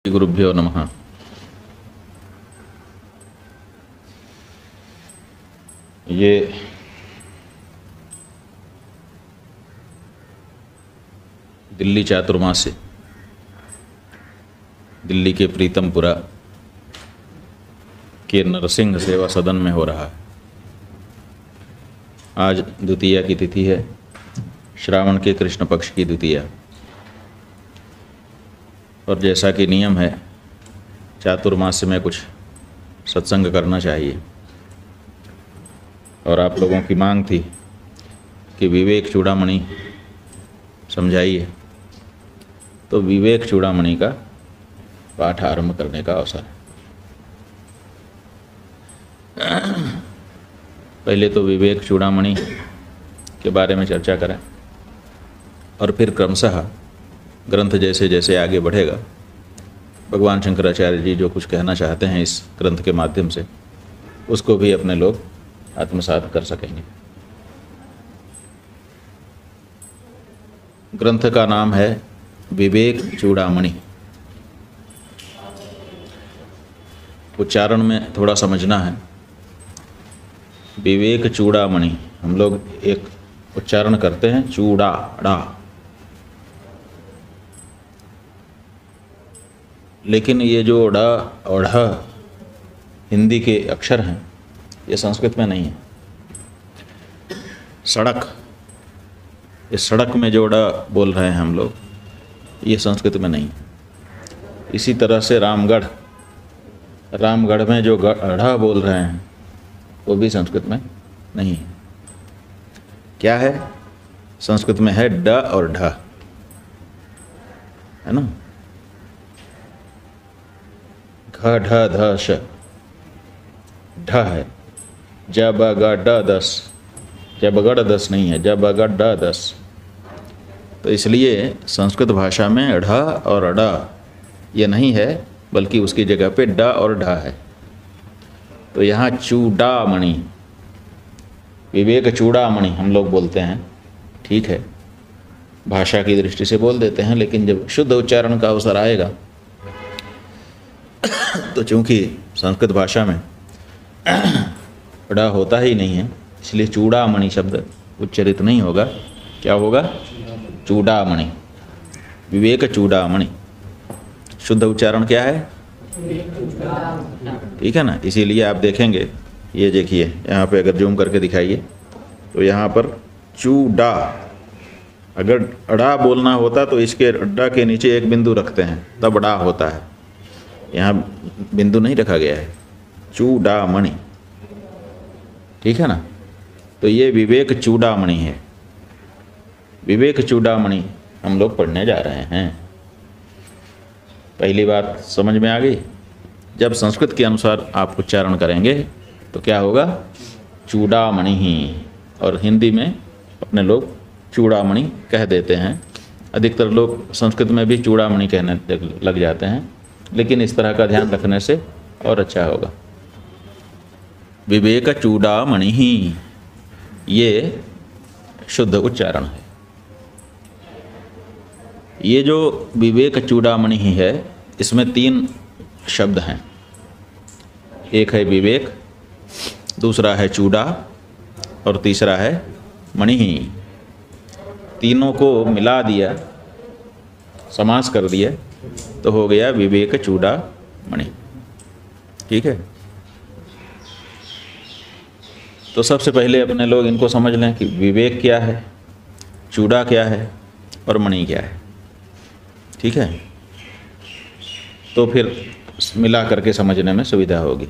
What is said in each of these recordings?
गुरुभ्यो नमः। ये दिल्ली चातुर्मास्य दिल्ली के प्रीतमपुरा के नरसिंह सेवा सदन में हो रहा है। आज द्वितीया की तिथि है, श्रावण के कृष्ण पक्ष की द्वितीया। और जैसा कि नियम है, चातुर्मास्य में कुछ सत्संग करना चाहिए। और आप लोगों की मांग थी कि विवेक चूड़ामणि समझाइए, तो विवेक चूड़ामणि का पाठ आरंभ करने का अवसर है। पहले तो विवेक चूड़ामणि के बारे में चर्चा करें और फिर क्रमशः ग्रंथ जैसे जैसे आगे बढ़ेगा, भगवान शंकराचार्य जी जो कुछ कहना चाहते हैं इस ग्रंथ के माध्यम से, उसको भी अपने लोग आत्मसात कर सकेंगे। ग्रंथ का नाम है विवेक चूड़ामणि। उच्चारण में थोड़ा समझना है। विवेक चूड़ामणि हम लोग एक उच्चारण करते हैं, चूड़ा डा, लेकिन ये जो ड और ढ हिंदी के अक्षर हैं, ये संस्कृत में नहीं है। सड़क, इस सड़क में जो ड बोल रहे हैं हम लोग, ये संस्कृत में नहीं है। इसी तरह से रामगढ़, रामगढ़ में जो ढ बोल रहे हैं, वो भी संस्कृत में नहीं है। क्या है? संस्कृत में है ड और ढ, है ना। घ ढ ध श, ढ है। जब ग ड दस, जब गढ़ दस नहीं है, जब ग ड दस। तो इसलिए संस्कृत भाषा में ढ और ड ये नहीं है, बल्कि उसकी जगह पे ड और ढ है। तो यहाँ चूड़ामणि, विवेक चूड़ामणि हम लोग बोलते हैं, ठीक है, भाषा की दृष्टि से बोल देते हैं, लेकिन जब शुद्ध उच्चारण का अवसर आएगा तो चूंकि संस्कृत भाषा में ड होता ही नहीं है, इसलिए चूड़ामणि शब्द उच्चरित नहीं होगा। क्या होगा? चूड़ामणि, विवेक चूड़ामणि। शुद्ध उच्चारण क्या है? ठीक है ना। इसीलिए आप देखेंगे, ये देखिए यहाँ पे अगर जूम करके दिखाइए तो यहाँ पर चूड़ा, अगर अड़ा बोलना होता तो इसके अड्डा के नीचे एक बिंदु रखते हैं, तब अड़ा होता है। यहाँ बिंदु नहीं रखा गया है, चूड़ामणि, ठीक है ना। तो ये विवेक चूड़ामणि है। विवेक चूड़ामणि हम लोग पढ़ने जा रहे हैं। पहली बात समझ में आ गई। जब संस्कृत के अनुसार आप उच्चारण करेंगे तो क्या होगा? चूड़ामणि ही। और हिंदी में अपने लोग चूड़ामणि कह देते हैं। अधिकतर लोग संस्कृत में भी चूड़ामणि कहने लग जाते हैं, लेकिन इस तरह का ध्यान रखने से और अच्छा होगा। विवेक चूड़ामणि ही, ये शुद्ध उच्चारण है। ये जो विवेक चूड़ामणि ही है, इसमें 3 शब्द हैं। एक है विवेक, दूसरा है चूड़ा और तीसरा है मणि ही। तीनों को मिला दिया, समास कर दिया, तो हो गया विवेक चूड़ामणि। ठीक है। तो सबसे पहले अपने लोग इनको समझ लें कि विवेक क्या है, चूड़ा क्या है और मणि क्या है। ठीक है। तो फिर मिला करके समझने में सुविधा होगी।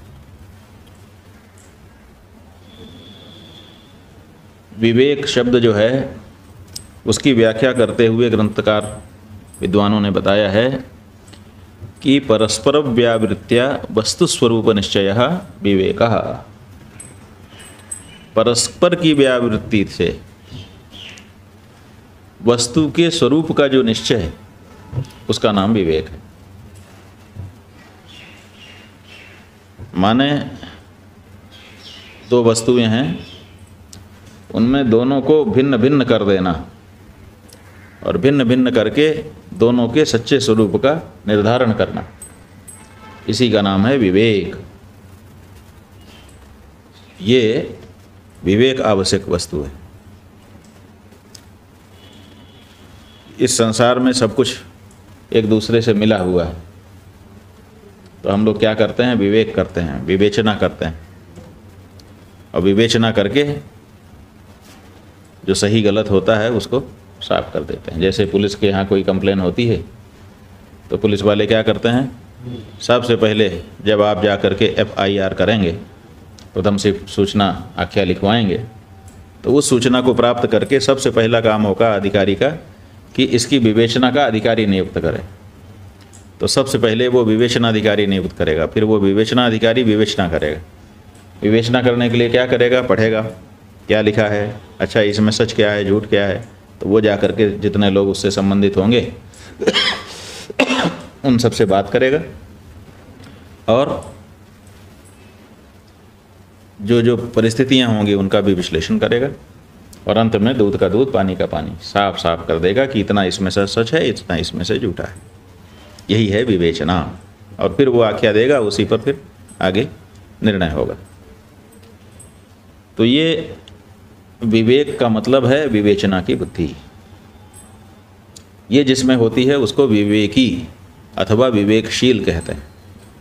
विवेक शब्द जो है, उसकी व्याख्या करते हुए ग्रंथकार विद्वानों ने बताया है कि परस्पर व्यावृत्या वस्तु स्वरूप निश्चय विवेकः। परस्पर की व्यावृत्ति से वस्तु के स्वरूप का जो निश्चय है, उसका नाम विवेक है। माने 2 वस्तुएं हैं, उनमें दोनों को भिन्न भिन्न कर देना, और भिन्न भिन्न करके दोनों के सच्चे स्वरूप का निर्धारण करना, इसी का नाम है विवेक। ये विवेक आवश्यक वस्तु है। इस संसार में सब कुछ एक दूसरे से मिला हुआ है, तो हम लोग क्या करते हैं? विवेक करते हैं, विवेचना करते हैं, और विवेचना करके जो सही गलत होता है उसको साफ कर देते हैं। जैसे पुलिस के यहाँ कोई कंप्लेन होती है तो पुलिस वाले क्या करते हैं? सबसे पहले जब आप जा कर के FIR करेंगे, प्रथम से सूचना आख्या लिखवाएंगे, तो उस सूचना को प्राप्त करके सबसे पहला काम होगा अधिकारी का कि इसकी विवेचना का अधिकारी नियुक्त करें। तो सबसे पहले वो विवेचना अधिकारी नियुक्त करेगा, फिर वो विवेचना अधिकारी विवेचना करेगा। विवेचना करने के लिए क्या करेगा? पढ़ेगा क्या लिखा है, अच्छा इसमें सच क्या है, झूठ क्या है। तो वो जा कर के जितने लोग उससे संबंधित होंगे उन सब से बात करेगा, और जो जो परिस्थितियां होंगी उनका भी विश्लेषण करेगा, और अंत में दूध का दूध पानी का पानी साफ साफ कर देगा कि इतना इसमें से सच है, इतना इसमें से झूठा है। यही है विवेचना। और फिर वो आख्या देगा, उसी पर फिर आगे निर्णय होगा। तो ये विवेक का मतलब है विवेचना की बुद्धि। ये जिसमें होती है उसको विवेकी अथवा विवेकशील कहते हैं।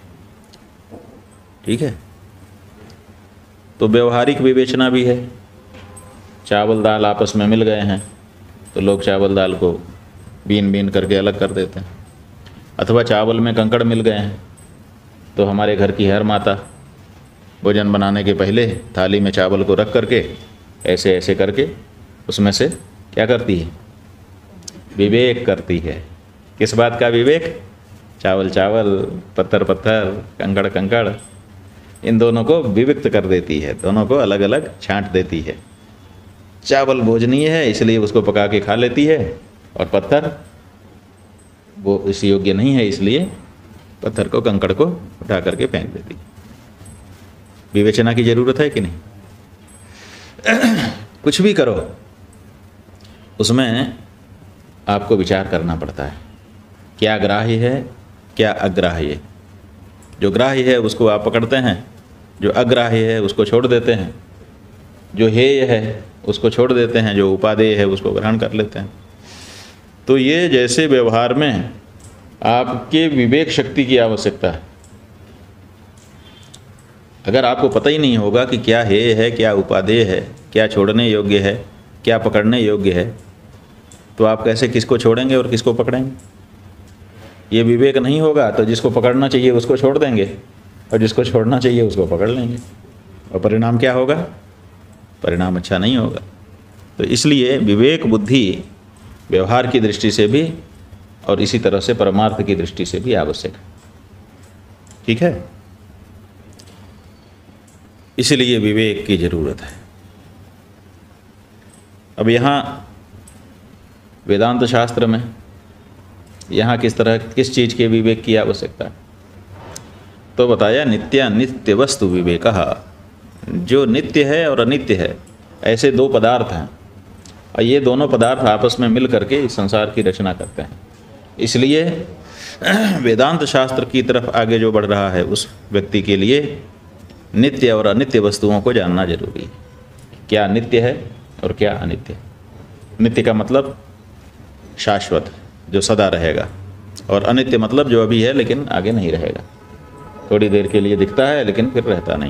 ठीक है। तो व्यवहारिक विवेचना भी है। चावल दाल आपस में मिल गए हैं तो लोग चावल दाल को बीन बीन करके अलग कर देते हैं, अथवा चावल में कंकड़ मिल गए हैं तो हमारे घर की हर माता भोजन बनाने के पहले थाली में चावल को रख करके ऐसे ऐसे करके उसमें से क्या करती है? विवेक करती है। किस बात का विवेक? चावल चावल, पत्थर पत्थर, कंकड़ कंकड़, इन दोनों को विविक्त कर देती है, दोनों को अलग अलग छांट देती है। चावल भोजनीय है इसलिए उसको पका के खा लेती है, और पत्थर वो इस योग्य नहीं है इसलिए पत्थर को, कंकड़ को उठा करके फेंक देती है। विवेचना की जरूरत है कि नहीं? कुछ भी करो उसमें आपको विचार करना पड़ता है, क्या ग्राह्य है क्या अग्राह्य है। जो ग्राह्य है उसको आप पकड़ते हैं, जो अग्राह्य है उसको छोड़ देते हैं, जो हेय है उसको छोड़ देते हैं, जो उपादेय है उसको ग्रहण कर लेते हैं। तो ये जैसे व्यवहार में आपके विवेक शक्ति की आवश्यकता है। अगर आपको पता ही नहीं होगा कि क्या हेय है क्या उपादेय है, क्या छोड़ने योग्य है क्या पकड़ने योग्य है, तो आप कैसे किसको छोड़ेंगे और किसको पकड़ेंगे? ये विवेक नहीं होगा तो जिसको पकड़ना चाहिए उसको छोड़ देंगे, और जिसको छोड़ना चाहिए उसको पकड़ लेंगे, और परिणाम क्या होगा? परिणाम अच्छा नहीं होगा। तो इसलिए विवेक बुद्धि व्यवहार की दृष्टि से भी और इसी तरह से परमार्थ की दृष्टि से भी आवश्यक है। ठीक है। इसलिए विवेक की जरूरत है। अब यहाँ वेदांत शास्त्र में यहाँ किस चीज़ के विवेक की आवश्यकता है? तो बताया नित्यानित्य वस्तु विवेकः। जो नित्य है और अनित्य है ऐसे दो पदार्थ हैं, और ये दोनों पदार्थ आपस में मिल करके इस संसार की रचना करते हैं। इसलिए वेदांत शास्त्र की तरफ आगे जो बढ़ रहा है उस व्यक्ति के लिए नित्य और अनित्य वस्तुओं को जानना जरूरी है। क्या नित्य है और क्या अनित्य है। नित्य का मतलब शाश्वत, जो सदा रहेगा, और अनित्य मतलब जो अभी है लेकिन आगे नहीं रहेगा, थोड़ी देर के लिए दिखता है लेकिन फिर रहता नहीं।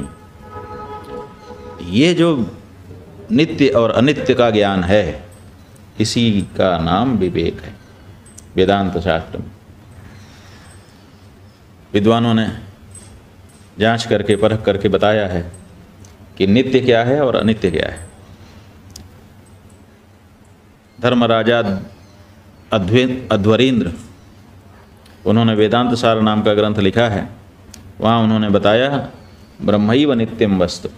ये जो नित्य और अनित्य का ज्ञान है इसी का नाम विवेक है वेदांत शास्त्र में। विद्वानों ने जांच करके परख करके बताया है कि नित्य क्या है और अनित्य क्या है। धर्मराजा अध्वरींद्र, उन्होंने वेदांत सार नाम का ग्रंथ लिखा है। वहाँ उन्होंने बताया ब्रह्मैव नित्यम वस्तु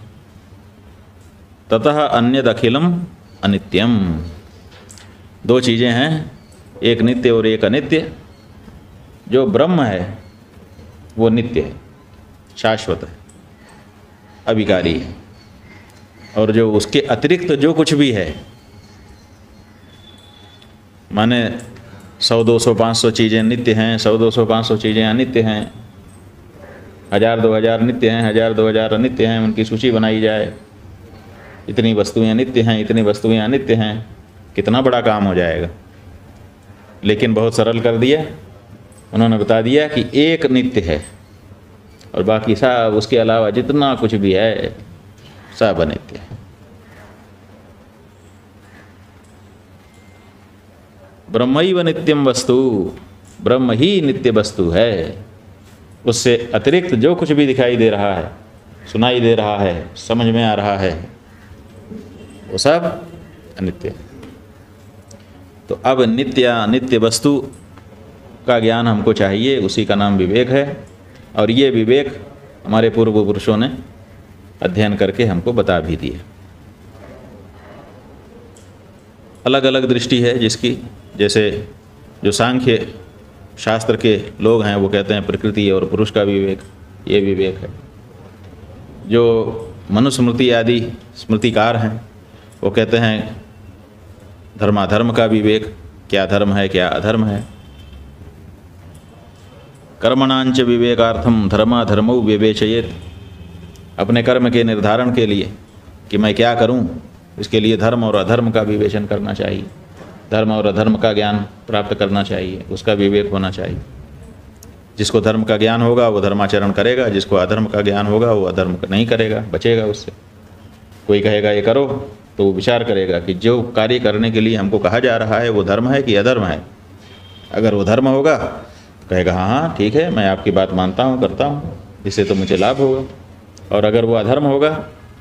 ततः अन्यद अखिलम अनित्यम। दो चीज़ें हैं, एक नित्य और एक अनित्य। जो ब्रह्म है वो नित्य है, शाश्वत है, अविकारी है, और जो उसके अतिरिक्त जो कुछ भी है माने 100 200 500 चीज़ें नित्य हैं, 100 200 500 चीज़ें अनित्य हैं, 1000 2000 नित्य हैं, 1000 2000 अनित्य हैं, उनकी सूची बनाई जाए। इतनी वस्तुएं नित्य हैं, इतनी वस्तुएं अनित्य हैं, कितना बड़ा काम हो जाएगा। लेकिन बहुत सरल कर दिया उन्होंने, बता दिया कि एक नित्य है और बाकी सब उसके अलावा जितना कुछ भी है सब अनित्य है। ब्रह्मैव नित्यम वस्तु, ब्रह्म ही नित्य वस्तु है। उससे अतिरिक्त जो कुछ भी दिखाई दे रहा है, सुनाई दे रहा है, समझ में आ रहा है, वो सब अनित्य है। तो अब नित्य अनित्य वस्तु का ज्ञान हमको चाहिए, उसी का नाम विवेक है। और ये विवेक हमारे पूर्व पुरुषों ने अध्ययन करके हमको बता भी दिए। अलग अलग दृष्टि है जिसकी, जैसे जो सांख्य शास्त्र के लोग हैं वो कहते हैं प्रकृति और पुरुष का विवेक, ये विवेक है। जो मनुस्मृति आदि स्मृतिकार हैं वो कहते हैं धर्माधर्म का विवेक, क्या धर्म है क्या अधर्म है। कर्मणांच विवेकार्थम धर्माधर्मौ विवेचयेत, अपने कर्म के निर्धारण के लिए कि मैं क्या करूं, इसके लिए धर्म और अधर्म का विवेचन करना चाहिए, धर्म और अधर्म का ज्ञान प्राप्त करना चाहिए, उसका विवेक होना चाहिए। जिसको धर्म का ज्ञान होगा वो धर्माचरण करेगा, जिसको अधर्म का ज्ञान होगा वो अधर्म नहीं करेगा, बचेगा उससे। कोई कहेगा ये करो तो वो विचार करेगा कि जो कार्य करने के लिए हमको कहा जा रहा है वो धर्म है कि अधर्म है। अगर वो धर्म होगा तो कहेगा हाँ हाँ ठीक है, मैं आपकी बात मानता हूँ, करता हूँ, इससे तो मुझे लाभ होगा। और अगर वो अधर्म होगा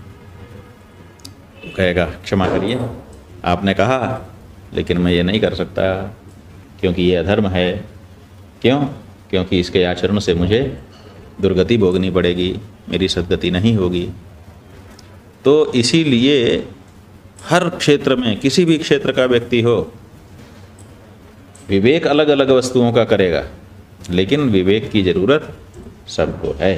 तो कहेगा क्षमा करिए, आपने कहा लेकिन मैं ये नहीं कर सकता क्योंकि ये अधर्म है। क्यों? क्योंकि इसके आचरण से मुझे दुर्गति भोगनी पड़ेगी, मेरी सद्गति नहीं होगी। तो इसीलिए हर क्षेत्र में, किसी भी क्षेत्र का व्यक्ति हो, विवेक अलग अलग वस्तुओं का करेगा, लेकिन विवेक की ज़रूरत सबको है।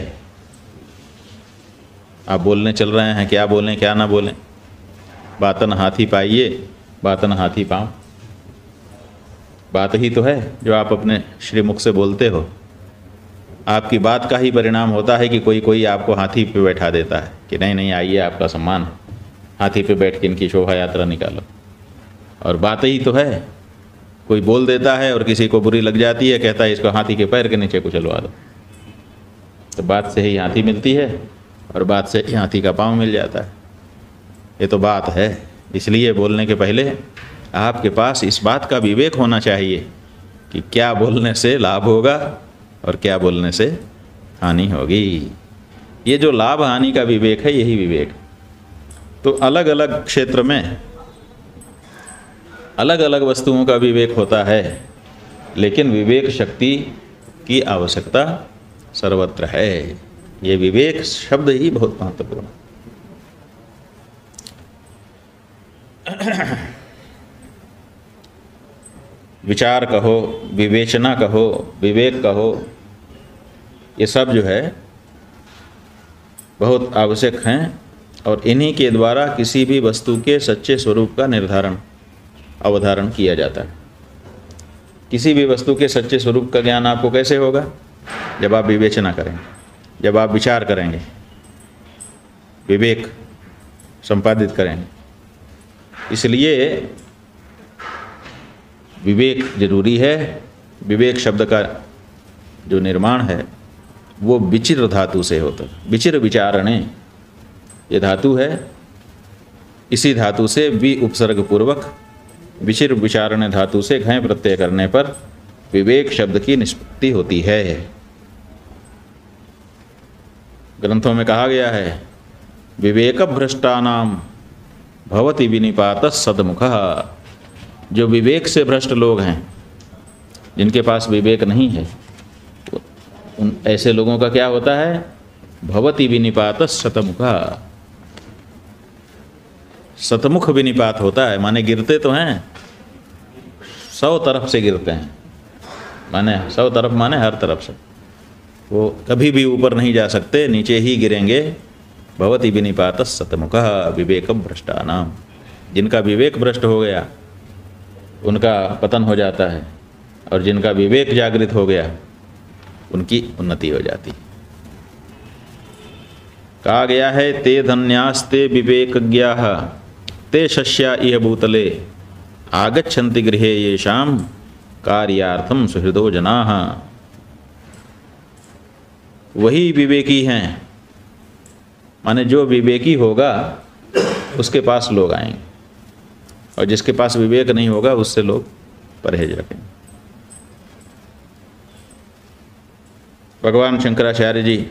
आप बोलने चल रहे हैं, क्या बोलें क्या ना बोलें, बातन हाथी पाइए बातन हाथी पाँव, बात ही तो है जो आप अपने श्रीमुख से बोलते हो। आपकी बात का ही परिणाम होता है कि कोई आपको हाथी पे बैठा देता है कि नहीं नहीं आइए, आपका सम्मान है, हाथी पे बैठ के इनकी शोभा यात्रा निकालो। और बात ही तो है, कोई बोल देता है और किसी को बुरी लग जाती है, कहता है इसको हाथी के पैर के नीचे कुचलवा दो। तो बात से ही हाथी मिलती है और बात से ही हाथी का पाँव मिल जाता है। ये तो बात है। इसलिए बोलने के पहले आपके पास इस बात का विवेक होना चाहिए कि क्या बोलने से लाभ होगा और क्या बोलने से हानि होगी। ये जो लाभ हानि का विवेक है, यही विवेक। तो अलग अलग क्षेत्र में अलग अलग वस्तुओं का विवेक होता है, लेकिन विवेक शक्ति की आवश्यकता सर्वत्र है। ये विवेक शब्द ही बहुत महत्वपूर्ण है। विचार कहो, विवेचना कहो, विवेक कहो, ये सब जो है बहुत आवश्यक हैं। और इन्हीं के द्वारा किसी भी वस्तु के सच्चे स्वरूप का निर्धारण, अवधारण किया जाता है। किसी भी वस्तु के सच्चे स्वरूप का ज्ञान आपको कैसे होगा? जब आप विवेचना करेंगे, जब आप विचार करेंगे, विवेक संपादित करेंगे। इसलिए विवेक जरूरी है। विवेक शब्द का जो निर्माण है वो विचिर धातु से होता है। विचिर विचारणे ये धातु है, इसी धातु से वि उपसर्ग पूर्वक विचिर विचारणे धातु से घय प्रत्यय करने पर विवेक शब्द की निष्पत्ति होती है। ग्रंथों में कहा गया है विवेक भ्रष्टानाम भवति विनिपात सदमुखः। जो विवेक से भ्रष्ट लोग हैं, जिनके पास विवेक नहीं है, उन ऐसे लोगों का क्या होता है? भवति विनिपात शतमुखः। शतमुख विनिपात होता है, माने गिरते तो हैं, 100 तरफ से गिरते हैं, माने 100 तरफ माने हर तरफ से। वो कभी भी ऊपर नहीं जा सकते, नीचे ही गिरेंगे। भवति विनिपात शतमुखः विवेकम भ्रष्टानाम। जिनका विवेक भ्रष्ट हो गया उनका पतन हो जाता है, और जिनका विवेक जागृत हो गया उनकी उन्नति हो जाती। कहा गया है ते धन्यास्ते विवेकज्ञाः ते शस्या इह भूतले आगच्छन्ति गृहे येषां कार्यार्थम सुहृदो जनाः। वही विवेकी हैं, माने जो विवेकी होगा उसके पास लोग आएंगे, और जिसके पास विवेक नहीं होगा उससे लोग परहेज रखेंगे। भगवान शंकराचार्य जी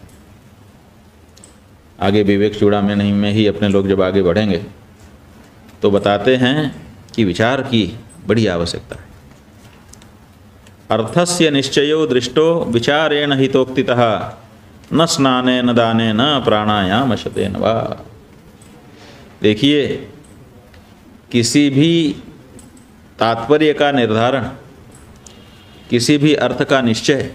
आगे विवेक चूड़ामणि में ही अपने लोग जब आगे बढ़ेंगे तो बताते हैं कि विचार की बड़ी आवश्यकता है। अर्थस्य निश्चयो दृष्टो विचारेण हितोक्तितः न स्नाने न दाने न प्राणायाम शतेन वा। देखिए, किसी भी तात्पर्य का निर्धारण, किसी भी अर्थ का निश्चय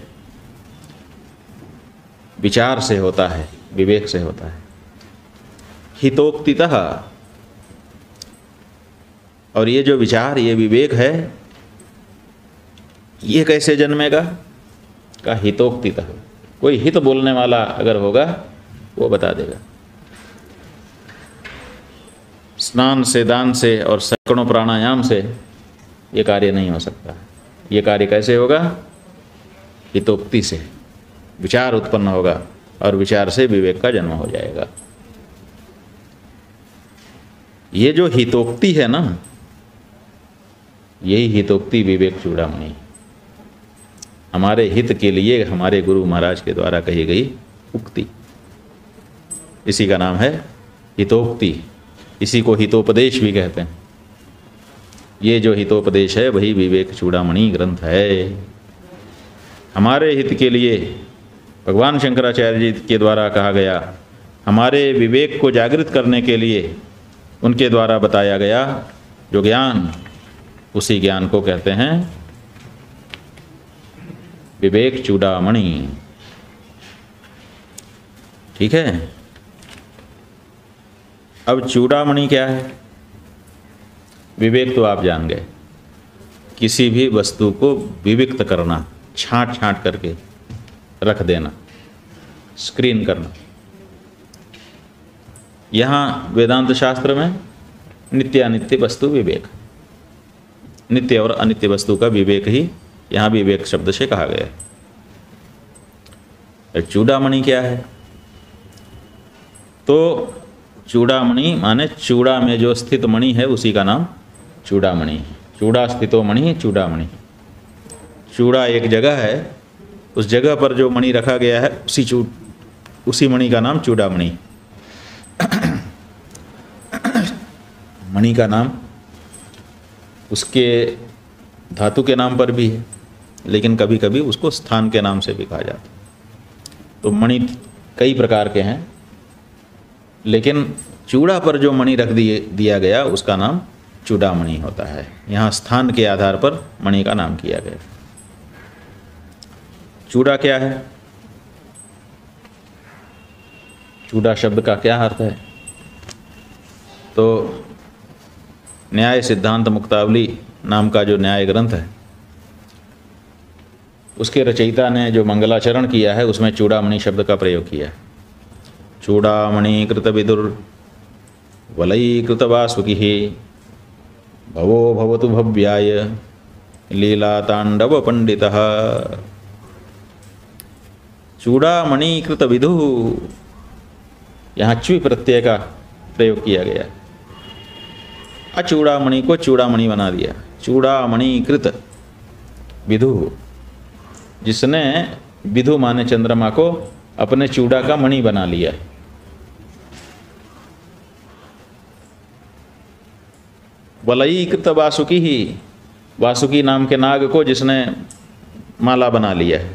विचार से होता है, विवेक से होता है। हितोक्तितः, और ये जो विचार, ये विवेक है, ये कैसे जन्मेगा? का हितोक्तितः, कोई हित बोलने वाला अगर होगा वो बता देगा। स्नान से, दान से और सैकड़ों प्राणायाम से ये कार्य नहीं हो सकता। ये कार्य कैसे होगा? हितोक्ति से। विचार उत्पन्न होगा और विचार से विवेक का जन्म हो जाएगा। ये जो हितोक्ति है ना, यही हितोक्ति विवेक चूड़ामणि, हमारे हित के लिए हमारे गुरु महाराज के द्वारा कही गई उक्ति, इसी का नाम है हितोक्ति। इसी को हितोपदेश भी कहते हैं। ये जो हितोपदेश है वही विवेक चूड़ामणि ग्रंथ है। हमारे हित के लिए भगवान शंकराचार्य जी के द्वारा कहा गया, हमारे विवेक को जागृत करने के लिए उनके द्वारा बताया गया जो ज्ञान, उसी ज्ञान को कहते हैं विवेक चूड़ामणि। ठीक है। अब चूड़ामणि क्या है? विवेक तो आप जान गए, किसी भी वस्तु को विविक्त करना, छांट छांट करके रख देना, स्क्रीन करना। यहाँ वेदांत शास्त्र में नित्य अनित्य वस्तु विवेक, नित्य और अनित्य वस्तु का विवेक ही यहाँ विवेक शब्द से कहा गया है। चूड़ामणि क्या है? तो चूड़ामणि माने चूड़ा में जो स्थित मणि है उसी का नाम चूड़ामणि है। चूड़ा स्थितो मणि चूड़ामणि। चूड़ा एक जगह है, उस जगह पर जो मणि रखा गया है उसी मणि का नाम चूड़ामणि। मणि का नाम उसके धातु के नाम पर भी है, लेकिन कभी कभी उसको स्थान के नाम से भी कहा जाता है। तो मणि कई प्रकार के हैं, लेकिन चूड़ा पर जो मणि रख दिया गया उसका नाम चूड़ामणि होता है। यहाँ स्थान के आधार पर मणि का नाम किया गया। चूड़ा क्या है? चूड़ा शब्द का क्या अर्थ है? तो न्याय सिद्धांत मुक्तावली नाम का जो न्याय ग्रंथ है, उसके रचयिता ने जो मंगलाचरण किया है उसमें चूड़ामणि शब्द का प्रयोग किया है। चूड़ामणि कृत विदुर वलई कृत वासुकिः भवो भवतु भव्याय लीला तांडव पंडितः। चूड़ामणि कृत विदु, यहाँ च्वी प्रत्यय का प्रयोग किया गया। अचूड़ामणि को चूड़ामणि बना दिया। चूड़ामणि कृत विदु, जिसने विदु माने चंद्रमा को अपने चूड़ा का मणि बना लिया। वलई कृत वासुकी ही, वासुकी नाम के नाग को जिसने माला बना लिया है।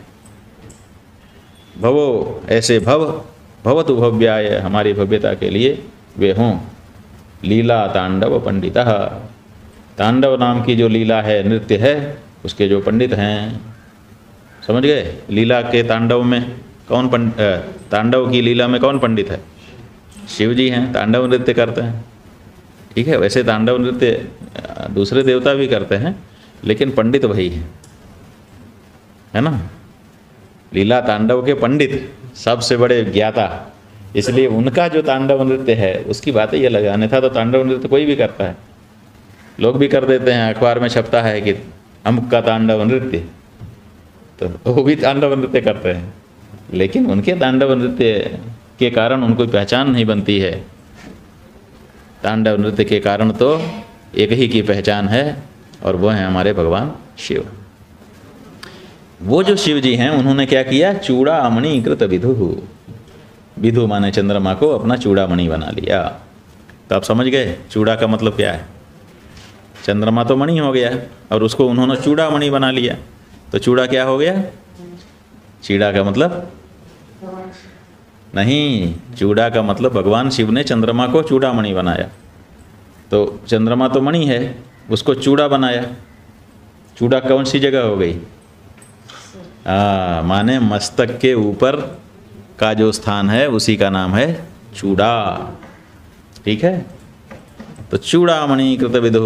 भवो, ऐसे भव, भवतु भव्याय, हमारी भव्यता के लिए वे हों। लीला तांडव पंडितः, तांडव नाम की जो लीला है, नृत्य है, उसके जो पंडित हैं। समझ गए? लीला के तांडव में कौन तांडव की लीला में कौन पंडित है? शिव जी हैं, तांडव नृत्य करते हैं। ठीक है, वैसे तांडव नृत्य दूसरे देवता भी करते हैं, लेकिन पंडित वही है ना। लीला तांडव के पंडित सबसे बड़े ज्ञाता, इसलिए उनका जो तांडव नृत्य है उसकी बातें ये लगा। अन्यथा तो तांडव नृत्य कोई भी करता है, लोग भी कर देते हैं, अखबार में छपता है कि अमुक का तांडव नृत्य, तो वो भी तांडव नृत्य करते हैं, लेकिन उनके तांडव नृत्य के कारण उनको पहचान नहीं बनती है। तांडव नृत्य के कारण तो एक ही की पहचान है, और वो है हमारे भगवान शिव। वो जो शिव जी हैं उन्होंने क्या किया, चूड़ामणि कृत विधु। विधु माने चंद्रमा को अपना चूड़ामणि बना लिया। तो आप समझ गए चूड़ा का मतलब क्या है। चंद्रमा तो मणि हो गया और उसको उन्होंने चूड़ामणि बना लिया, तो चूड़ा क्या हो गया। चीड़ा का मतलब नहीं, चूड़ा का मतलब भगवान शिव ने चंद्रमा को चूड़ामणि बनाया। तो चंद्रमा तो मणि है, उसको चूड़ा बनाया। चूड़ा कौन सी जगह हो गई, माने मस्तक के ऊपर का जो स्थान है उसी का नाम है चूड़ा। ठीक है, तो चूड़ामणि कृत विधु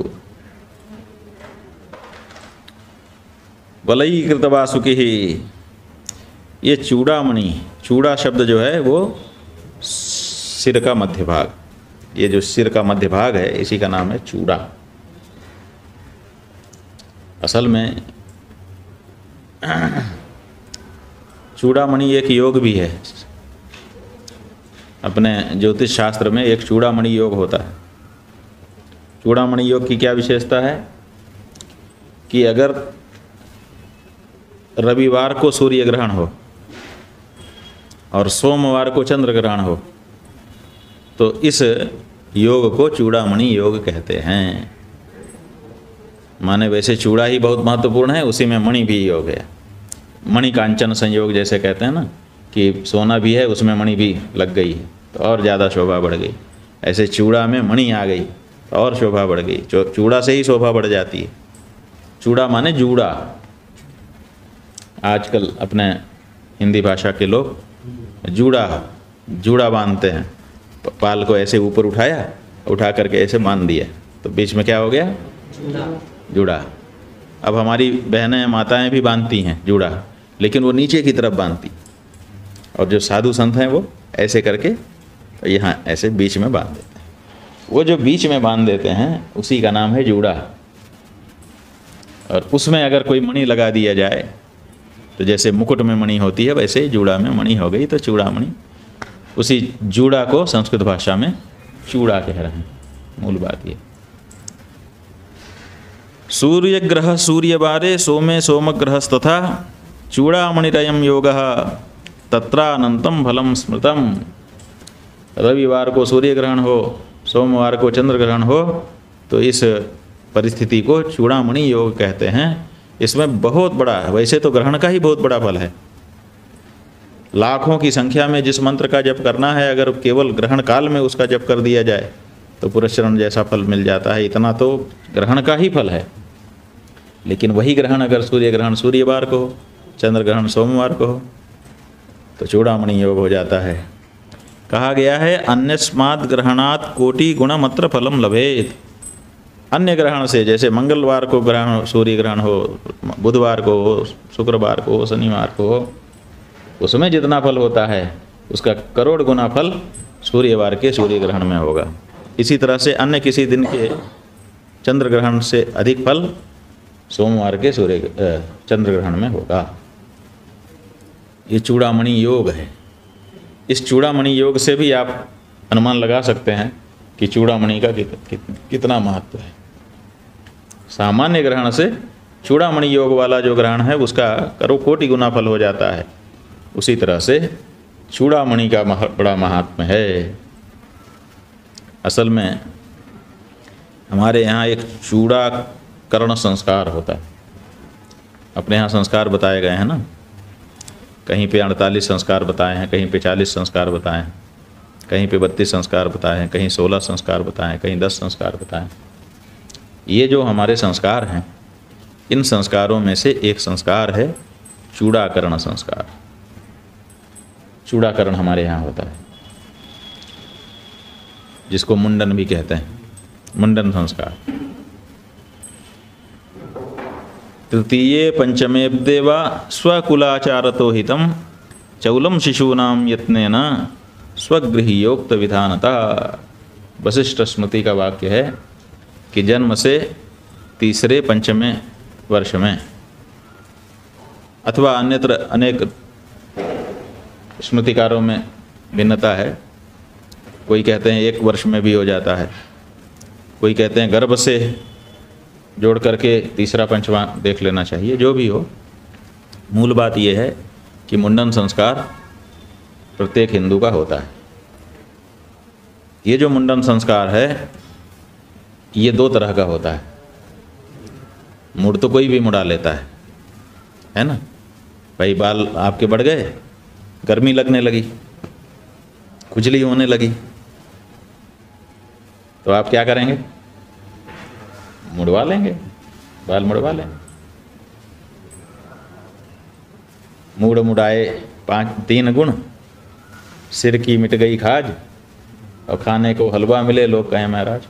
वलई कृत वासुकी। ये चूड़ामणि, चूड़ा शब्द जो है वो सिर का मध्य भाग, ये जो सिर का मध्य भाग है इसी का नाम है चूड़ा। असल में चूड़ामणि एक योग भी है। अपने ज्योतिष शास्त्र में एक चूड़ामणि योग होता है। चूड़ामणि योग की क्या विशेषता है कि अगर रविवार को सूर्य ग्रहण हो और सोमवार को चंद्र ग्रहण हो तो इस योग को चूड़ामणि योग कहते हैं। माने वैसे चूड़ा ही बहुत महत्वपूर्ण है, उसी में मणि भी योग है। मणि कांचन संयोग जैसे कहते हैं ना, कि सोना भी है उसमें मणि भी लग गई है तो और ज़्यादा शोभा बढ़ गई। ऐसे चूड़ा में मणि आ गई तो और शोभा बढ़ गई। चूड़ा से ही शोभा बढ़ जाती है। चूड़ा माने जूड़ा। आजकल अपने हिंदी भाषा के लोग जूड़ा बांधते हैं। पाल को ऐसे ऊपर उठाया, उठा करके ऐसे बांध दिया तो बीच में क्या हो गया, जूड़ा। अब हमारी बहनें माताएं भी बांधती हैं जूड़ा, लेकिन वो नीचे की तरफ बांधती, और जो साधु संत हैं वो ऐसे करके तो यहाँ ऐसे बीच में बांध देते हैं। वो जो बीच में बांध देते हैं उसी का नाम है जूड़ा। और उसमें अगर कोई मणि लगा दिया जाए तो जैसे मुकुट में मणि होती है वैसे ही जूड़ा में मणि हो गई, तो चूड़ामणि। उसी जूड़ा को संस्कृत भाषा में चूड़ा कह रहे हैं। मूल बात ये। सूर्य ग्रह सूर्यवारे सोमे सोमग्रहस्तथा चूड़ामणिरयं योगः तत्रानंतम फलम स्मृतम। रविवार को सूर्य ग्रहण हो, सोमवार को चंद्र ग्रहण हो, तो इस परिस्थिति को चूड़ामणि योग कहते हैं। इसमें बहुत बड़ा, वैसे तो ग्रहण का ही बहुत बड़ा फल है। लाखों की संख्या में जिस मंत्र का जप करना है, अगर केवल ग्रहण काल में उसका जप कर दिया जाए तो पुरस्चरण जैसा फल मिल जाता है। इतना तो ग्रहण का ही फल है। लेकिन वही ग्रहण अगर सूर्य ग्रहण सूर्यवार को हो, चंद्र ग्रहण सोमवार को हो, तो चूड़ामणि योग हो जाता है। कहा गया है अन्यस्मात् ग्रहणात् कोटि गुणमत्र फलम लभेत। अन्य ग्रहण से, जैसे मंगलवार को ग्रहण सूर्य ग्रहण हो, बुधवार को हो, शुक्रवार को हो, शनिवार को हो, उसमें जितना फल होता है उसका करोड़ गुना फल सूर्यवार के सूर्य ग्रहण में होगा। इसी तरह से अन्य किसी दिन के चंद्र ग्रहण से अधिक फल सोमवार के चंद्र ग्रहण में होगा। ये चूड़ामणि योग है। इस चूड़ामणि योग से भी आप अनुमान लगा सकते हैं कि चूड़ामणि का कितना महत्व है। सामान्य ग्रहण से चूड़ामणि योग वाला जो ग्रहण है उसका कोटि गुना फल हो जाता है। उसी तरह से चूड़ामणि का बड़ा महात्म्य है। असल में हमारे यहाँ एक चूड़ाकरण संस्कार होता है। अपने यहाँ संस्कार बताए गए हैं ना, कहीं पे 48 संस्कार बताए हैं, कहीं पे 40 संस्कार बताए हैं, कहीं पे 32 संस्कार बताए हैं, कहीं 16 संस्कार बताए हैं, कहीं 10 संस्कार बताए हैं। ये जो हमारे संस्कार हैं, इन संस्कारों में से एक संस्कार है चूड़ाकरण संस्कार। चूड़ाकरण हमारे यहाँ होता है, जिसको मुंडन भी कहते हैं। मुंडन संस्कार। तृतीये पंचमेब्दे वा स्वकुलाचारतो हितम चौलम शिशूनाम यत्नेन स्वगृहीयोक्त विधानता। वशिष्ठ स्मृति का वाक्य है कि जन्म से तीसरे पंचमें वर्ष में, अथवा अन्यत्र अनेक स्मृतिकारों में भिन्नता है, कोई कहते हैं 1 वर्ष में भी हो जाता है, कोई कहते हैं गर्भ से जोड़ करके तीसरा पंचवां देख लेना चाहिए। जो भी हो, मूल बात यह है कि मुंडन संस्कार प्रत्येक हिंदू का होता है। ये जो मुंडन संस्कार है ये 2 तरह का होता है। मुड़ तो कोई भी मुड़ा लेता है ना। भाई बाल आपके बढ़ गए, गर्मी लगने लगी, खुजली होने लगी, तो आप क्या करेंगे? मुड़वा लेंगे, बाल मुड़वा लेंगे। मूड़ मुड़ाए 3 गुण, सिर की मिट गई खाज, और खाने को हलवा मिले लोग कहें महाराज।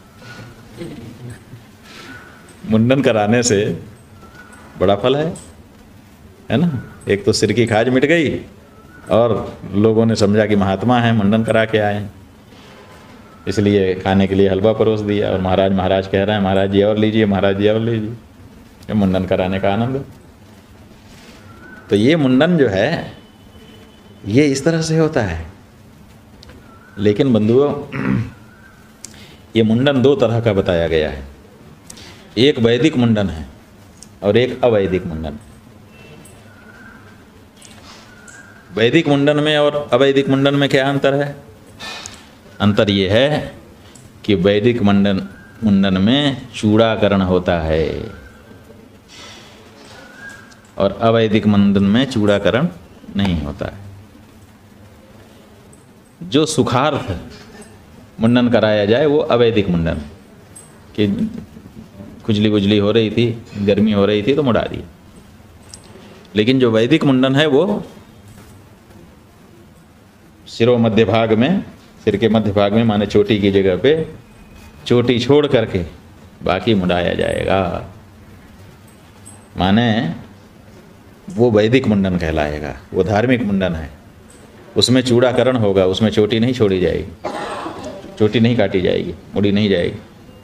मुंडन कराने से बड़ा फल है ना। एक तो सिर की खाज मिट गई और लोगों ने समझा कि महात्मा है, मुंडन करा के आए हैं, इसलिए खाने के लिए हलवा परोस दिया। और महाराज कह रहे हैं महाराज जी और लीजिए, महाराज जी और लीजिए। ये मुंडन कराने का आनंद। तो ये मुंडन जो है ये इस तरह से होता है। लेकिन बंधुओं, ये मुंडन 2 तरह का बताया गया है। एक वैदिक मुंडन है और एक अवैदिक मुंडन। वैदिक मुंडन में और अवैदिक मुंडन में क्या अंतर है? अंतर ये है कि वैदिक मुंडन में चूड़ाकरण होता है और अवैदिक मुंडन में चूड़ाकरण नहीं होता है। जो सुखार्थ मुंडन कराया जाए वो अवैदिक मुंडन, कि खुजली बुजली हो रही थी, गर्मी हो रही थी तो मुड़ा दिया। लेकिन जो वैदिक मुंडन है वो सिरों मध्य भाग में, सिर के मध्य भाग में, माने चोटी की जगह पे चोटी छोड़ करके बाकी मुड़ाया जाएगा, माने वो वैदिक मुंडन कहलाएगा। वो धार्मिक मुंडन है, उसमें चूड़ाकरण होगा, उसमें चोटी नहीं छोड़ी जाएगी, चोटी नहीं काटी जाएगी, मुड़ी नहीं जाएगी।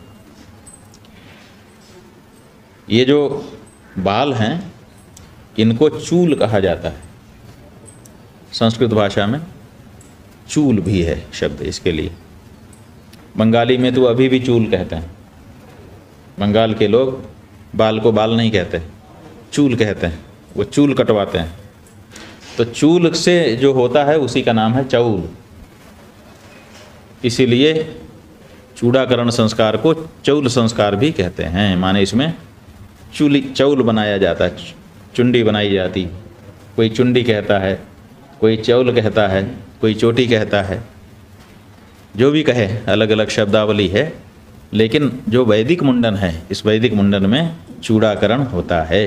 ये जो बाल हैं इनको चूल कहा जाता है। संस्कृत भाषा में चूल भी है शब्द इसके लिए। बंगाली में तो अभी भी चूल कहते हैं। बंगाल के लोग बाल को बाल नहीं कहते, चूल कहते हैं। वो चूल कटवाते हैं, तो चूल से जो होता है उसी का नाम है चौल। इसीलिए चूड़ाकरण संस्कार को चौल संस्कार भी कहते हैं। माने इसमें चौल बनाया जाता है, चुंडी बनाई जाती। कोई चुंडी कहता है, कोई चौल कहता है, कोई चोटी कहता है, जो भी कहे, अलग अलग शब्दावली है। लेकिन जो वैदिक मुंडन है, इस वैदिक मुंडन में चूड़ाकरण होता है।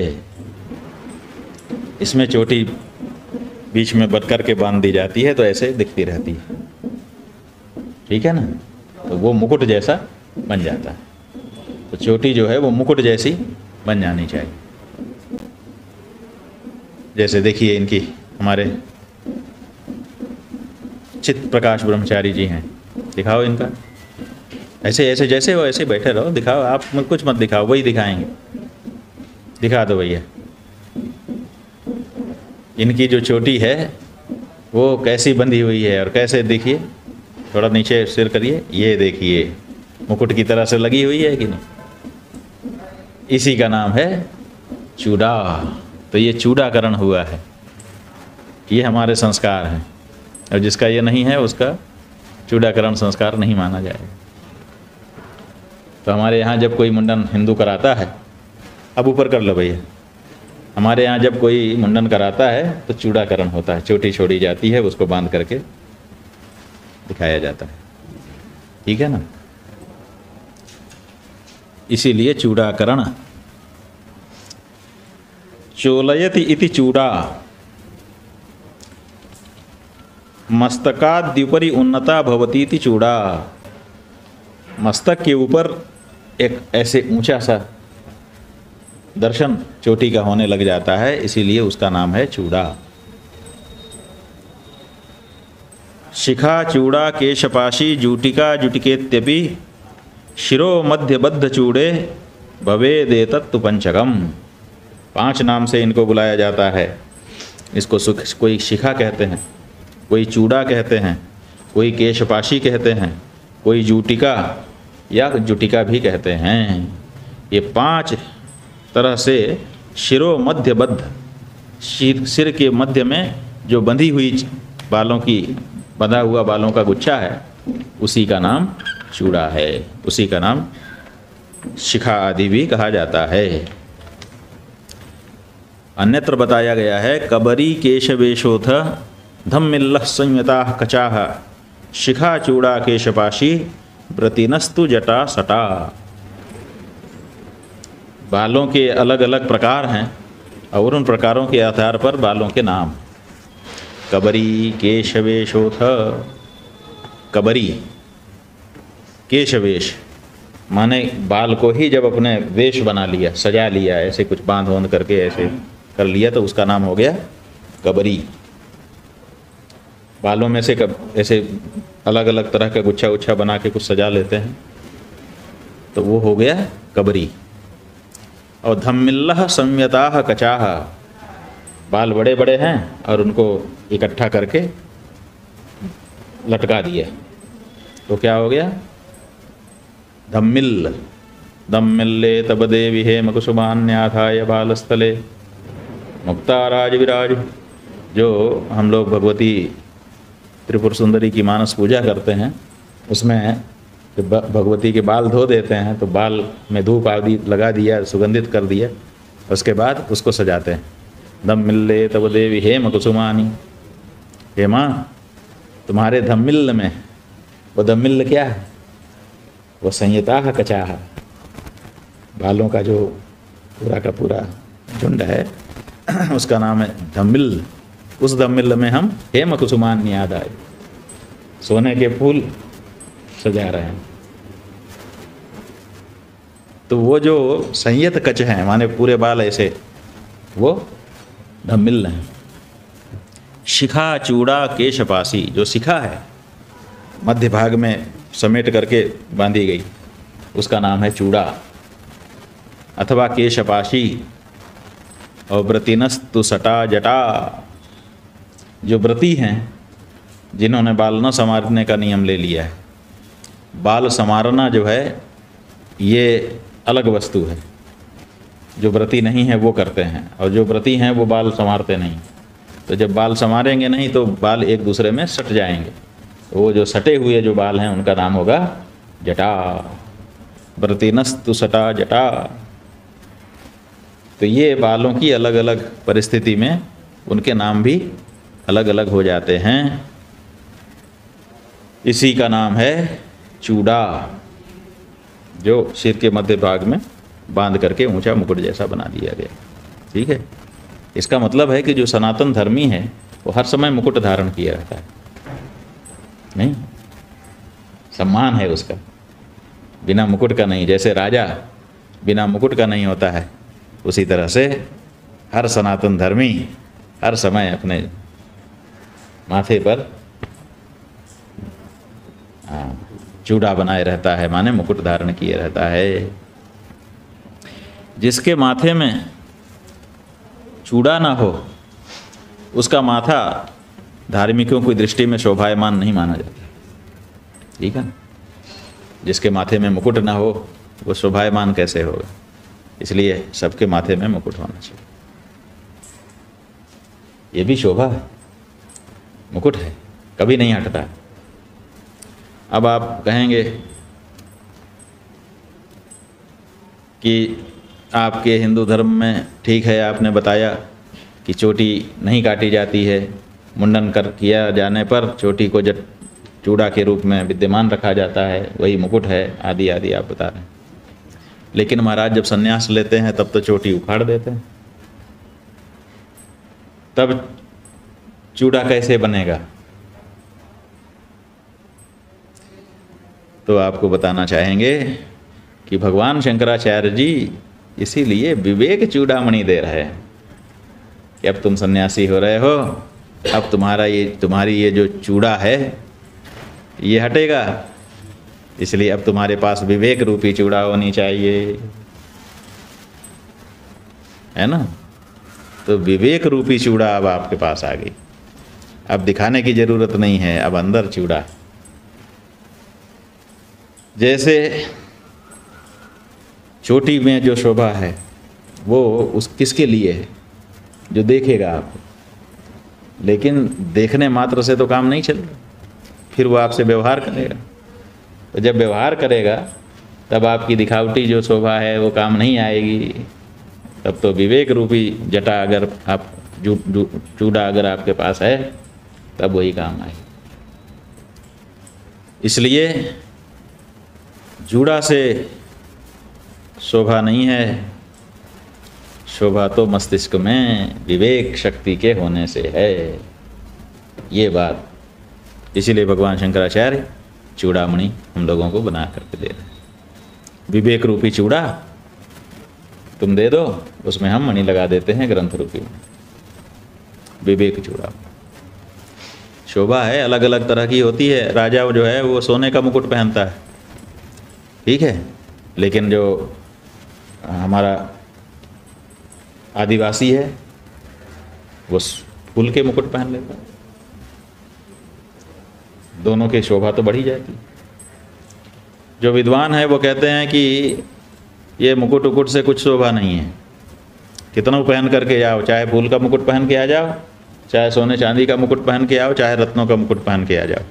इसमें चोटी बीच में बट करके बांध दी जाती है तो ऐसे दिखती रहती है, ठीक है ना। तो वो मुकुट जैसा बन जाता है। तो चोटी जो है वो मुकुट जैसी बन जानी चाहिए। जैसे देखिए इनकी, हमारे चित्त प्रकाश ब्रह्मचारी जी हैं, दिखाओ इनका। ऐसे ऐसे जैसे हो ऐसे बैठे रहो, दिखाओ। आप कुछ मत दिखाओ, वही दिखाएंगे। दिखा दो भैया। इनकी जो चोटी है वो कैसी बंधी हुई है और कैसे, देखिए थोड़ा नीचे सिर करिए, ये देखिए मुकुट की तरह से लगी हुई है कि नहीं। इसी का नाम है चूड़ा। तो ये चूड़ाकरण हुआ है, ये हमारे संस्कार हैं। और जिसका ये नहीं है उसका चूड़ाकरण संस्कार नहीं माना जाएगा। तो हमारे यहाँ जब कोई मुंडन हिंदू कराता है, अब ऊपर कर लो भैया, हमारे यहाँ जब कोई मुंडन कराता है तो चूड़ाकरण होता है। चोटी छोड़ी जाती है, उसको बांध करके दिखाया जाता है, ठीक है ना। इसीलिए चूड़ाकरण। चोलयति इति चूड़ा मस्तकाद्युपरि उन्नता भवती इति चूड़ा। मस्तक के ऊपर एक ऐसे ऊंचा सा दर्शन चोटी का होने लग जाता है, इसीलिए उसका नाम है चूड़ा। शिखा चूड़ा केशपाशी जूटिका जुटिकेत्यपि शिरो मध्यबद्ध चूड़े भवेदेतत्तु पंचकम। 5 नाम से इनको बुलाया जाता है। इसको कोई शिखा कहते हैं, कोई चूड़ा कहते हैं, कोई केशपाशी कहते हैं, कोई जूटिका या जुटिका भी कहते हैं। ये 5 तरह से शिरो मध्यबद्ध, सिर के मध्य में जो बंधी हुई बालों की, बंधा हुआ बालों का गुच्छा है, उसी का नाम चूड़ा है, उसी का नाम शिखा आदि भी कहा जाता है। अन्यत्र बताया गया है कबरी केशवेशोथ धम्मिल्लः संयता कचाह शिखा चूड़ा केशपाशी व्रतिनस्तु जटा सटा। बालों के अलग अलग प्रकार हैं और उन प्रकारों के आधार पर बालों के नाम। कबरी केशवेशोथ, कबरी केशवेश माने बाल को ही जब अपने वेश बना लिया, सजा लिया, ऐसे कुछ बांध वोंध करके ऐसे कर लिया तो उसका नाम हो गया कबरी। बालों में से ऐसे अलग अलग तरह का गुच्छा उच्छा बना के कुछ सजा लेते हैं तो वो हो गया कबरी। और धम्मिल्लः संयताः कचाह, बाल बड़े बड़े हैं और उनको इकट्ठा करके लटका दिया तो क्या हो गया धम्मिल्ल। धम्मिल्ले तब देवी हे मकुसुमान्याथाय बालस्थले मुक्ता राज विराज। जो हम लोग भगवती त्रिपुर सुंदरी की मानस पूजा करते हैं उसमें भगवती के बाल धो देते हैं तो बाल में धूप आदि लगा दिया, सुगंधित कर दिया, उसके बाद उसको सजाते हैं। धम्मिल्ले तब देवी हेम कुसुमानी, हे माँ तुम्हारे धम्मिल्ल में, वो धम्मिल्ल क्या है, वो संयताः कचाह, बालों का जो पूरा का पूरा झुंड है उसका नाम है धम्मिल्ल। उस धम्मिल्ल में हम हेम कुसुमान्याद आए, सोने के फूल सजा रहे हैं। तो वो जो संयत कच हैं माने पूरे बाल ऐसे, वो धम्मिल्ल हैं। शिखा चूड़ा केशपाशी, जो शिखा है मध्य भाग में समेट करके बांधी गई, उसका नाम है चूड़ा अथवा केशपाशी। और व्रतिनस्तु सटा जटा, जो व्रती हैं जिन्होंने बाल न संवारने का नियम ले लिया है। बाल संवारना जो है ये अलग वस्तु है, जो व्रती नहीं है वो करते हैं, और जो व्रती हैं वो बाल संवारते नहीं। तो जब बाल संवारेंगे नहीं तो बाल एक दूसरे में सट जाएंगे, वो जो सटे हुए जो बाल हैं उनका नाम होगा जटा। व्रतिनस्तु सटा जटा। तो ये बालों की अलग अलग परिस्थिति में उनके नाम भी अलग अलग हो जाते हैं। इसी का नाम है चूड़ा, जो सिर के मध्य भाग में बांध करके ऊंचा मुकुट जैसा बना दिया गया। ठीक है, इसका मतलब है कि जो सनातन धर्मी है वो हर समय मुकुट धारण किया रहता है, नहीं, सम्मान है उसका, बिना मुकुट का नहीं। जैसे राजा बिना मुकुट का नहीं होता है, उसी तरह से हर सनातन धर्मी हर समय अपने माथे पर चूड़ा बनाए रहता है, माने मुकुट धारण किए रहता है। जिसके माथे में चूड़ा ना हो उसका माथा धार्मिकों की दृष्टि में शोभायमान नहीं माना जाता। ठीक है, जिसके माथे में मुकुट ना हो वो शोभायमान कैसे होगा, इसलिए सबके माथे में मुकुट होना चाहिए। ये भी शोभा है, मुकुट है, कभी नहीं हटता। अब आप कहेंगे कि आपके हिंदू धर्म में ठीक है, आपने बताया कि चोटी नहीं काटी जाती है, मुंडन किया जाने पर चोटी को चूड़ा के रूप में विद्यमान रखा जाता है, वही मुकुट है, आदि आदि आप बता रहे हैं। लेकिन महाराज जब संन्यास लेते हैं तब तो चोटी उखाड़ देते हैं, तब चूड़ा कैसे बनेगा? तो आपको बताना चाहेंगे कि भगवान शंकराचार्य जी इसीलिए विवेक चूड़ामणि दे रहे हैं कि अब तुम सन्यासी हो रहे हो, अब तुम्हारी ये जो चूड़ा है ये हटेगा, इसलिए अब तुम्हारे पास विवेक रूपी चूड़ा होनी चाहिए, है ना। तो विवेक रूपी चूड़ा अब आपके पास आ गई, अब दिखाने की जरूरत नहीं है, अब अंदर चूड़ा। जैसे चोटी में जो शोभा है वो उस किसके लिए है, जो देखेगा आपको, लेकिन देखने मात्र से तो काम नहीं चलेगा, फिर वो आपसे व्यवहार करेगा। तो जब व्यवहार करेगा तब आपकी दिखावटी जो शोभा है वो काम नहीं आएगी, तब तो विवेक रूपी जटा अगर आप चूड़ा अगर आपके पास है तब वही काम आएगी। इसलिए जूड़ा से शोभा नहीं है, शोभा तो मस्तिष्क में विवेक शक्ति के होने से है, ये बात। इसीलिए भगवान शंकराचार्य चूड़ामणि हम लोगों को बना करके दे रहे हैं। विवेक रूपी चूड़ा तुम दे दो, उसमें हम मणि लगा देते हैं ग्रंथ रूपी में। विवेक चूड़ा शोभा है, अलग अलग तरह की होती है। राजा जो है वो सोने का मुकुट पहनता है, ठीक है, लेकिन जो हमारा आदिवासी है वो फूल के मुकुट पहन लेता है, दोनों की शोभा तो बढ़ी जाती। जो विद्वान है वो कहते हैं कि ये मुकुट उकुट से कुछ शोभा नहीं है, कितना पहन करके आओ, चाहे फूल का मुकुट पहन के आ जाओ, चाहे सोने चांदी का मुकुट पहन के आओ, चाहे रत्नों का मुकुट पहन के आ जाओ,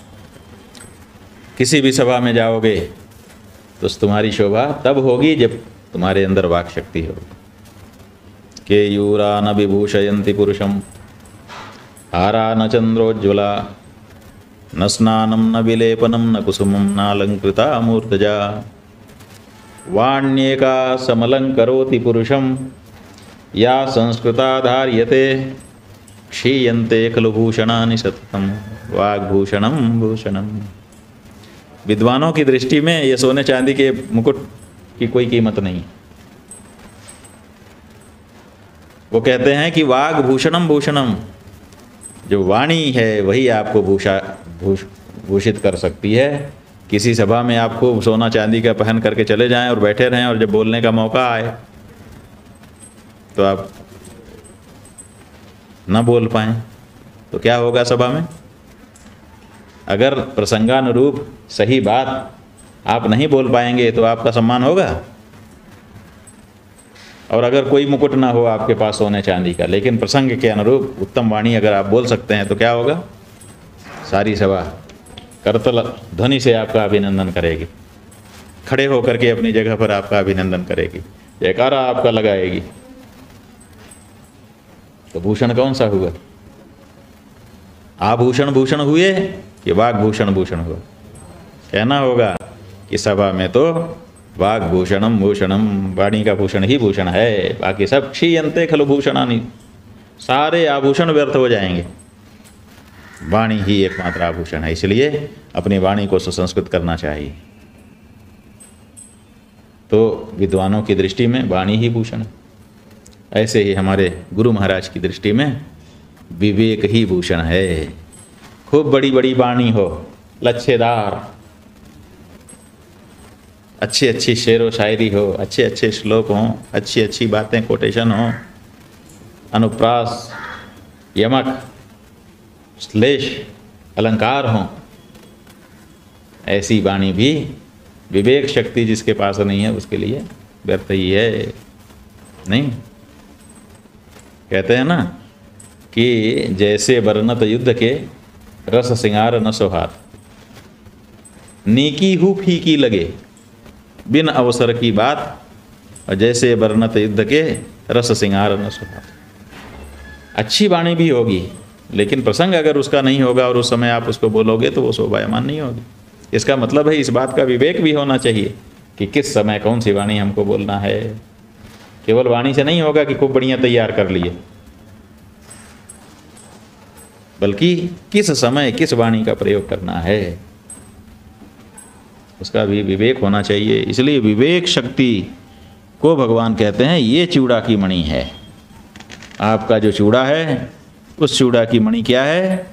किसी भी सभा में जाओगे तो तुम्हारी शोभा तब होगी जब तुम्हारे अंदर वाक शक्ति होगी। केयूरा न विभूषयन्ति पुरुषम, हारा न चंद्रोज्ज्वला, न स्नानं न विलेपनं न कुसुमं नालंकृता मूर्तजा, वाण्येका समलंकरोति पुरुषं, या संस्कृता धार्यते, क्षीयन्ते खलु भूषणानि सततं, वाग्भूषणं भूषणं। विद्वानों की दृष्टि में ये सोने चांदी के मुकुट की कोई कीमत नहीं। वो कहते हैं कि वाग भूषणम भूषणम, जो वाणी है वही आपको भूषित कर सकती है। किसी सभा में आपको सोना चांदी का पहन करके चले जाएं और बैठे रहें, और जब बोलने का मौका आए तो आप न बोल पाएं तो क्या होगा सभा में। अगर प्रसंगानुरूप सही बात आप नहीं बोल पाएंगे तो आपका सम्मान होगा। और अगर कोई मुकुट ना हो आपके पास सोने चांदी का, लेकिन प्रसंग के अनुरूप उत्तम वाणी अगर आप बोल सकते हैं तो क्या होगा, सारी सभा करतल ध्वनि से आपका अभिनंदन करेगी, खड़े होकर के अपनी जगह पर आपका अभिनंदन करेगी, जयकारा आपका लगाएगी। तो भूषण कौन सा हुआ, आभूषण भूषण हुए कि वाग भूषण भूषण हुआ। कहना होगा कि सभा में तो वाग भूषणम भूषणम, वाणी का भूषण ही भूषण है, बाकी सब क्षीयन्ते खलु भूषणानि, सारे आभूषण व्यर्थ हो जाएंगे, वाणी ही एकमात्र आभूषण है। इसलिए अपनी वाणी को सुसंस्कृत करना चाहिए। तो विद्वानों की दृष्टि में वाणी ही भूषण है, ऐसे ही हमारे गुरु महाराज की दृष्टि में विवेक ही भूषण है। खूब बड़ी बड़ी वाणी हो, लच्छेदार, अच्छी अच्छी शेर व शायरी हो, अच्छे अच्छे श्लोक हों, अच्छी अच्छी बातें कोटेशन हों, अनुप्रास, यमक, श्लेष, अलंकार हों, ऐसी वाणी भी विवेक शक्ति जिसके पास नहीं है उसके लिए व्यर्थ ही है। नहीं, कहते हैं ना कि जैसे वर्णत युद्ध के रस सिंगार न सोहार, नीकी हु फीकी लगे बिन अवसर की बात, और जैसे वर्णत युद्ध के रस सिंगार न सोहार। अच्छी वाणी भी होगी लेकिन प्रसंग अगर उसका नहीं होगा और उस समय आप उसको बोलोगे तो वो शोभायमान नहीं होगी। इसका मतलब है इस बात का विवेक भी होना चाहिए कि किस समय कौन सी वाणी हमको बोलना है। केवल वाणी से नहीं होगा कि खूब बढ़िया तैयार कर लिए, बल्कि किस समय किस वाणी का प्रयोग करना है। उसका भी विवेक होना चाहिए। इसलिए विवेक शक्ति को भगवान कहते हैं ये चूड़ा की मणि है। आपका जो चूड़ा है उस चूड़ा की मणि क्या है?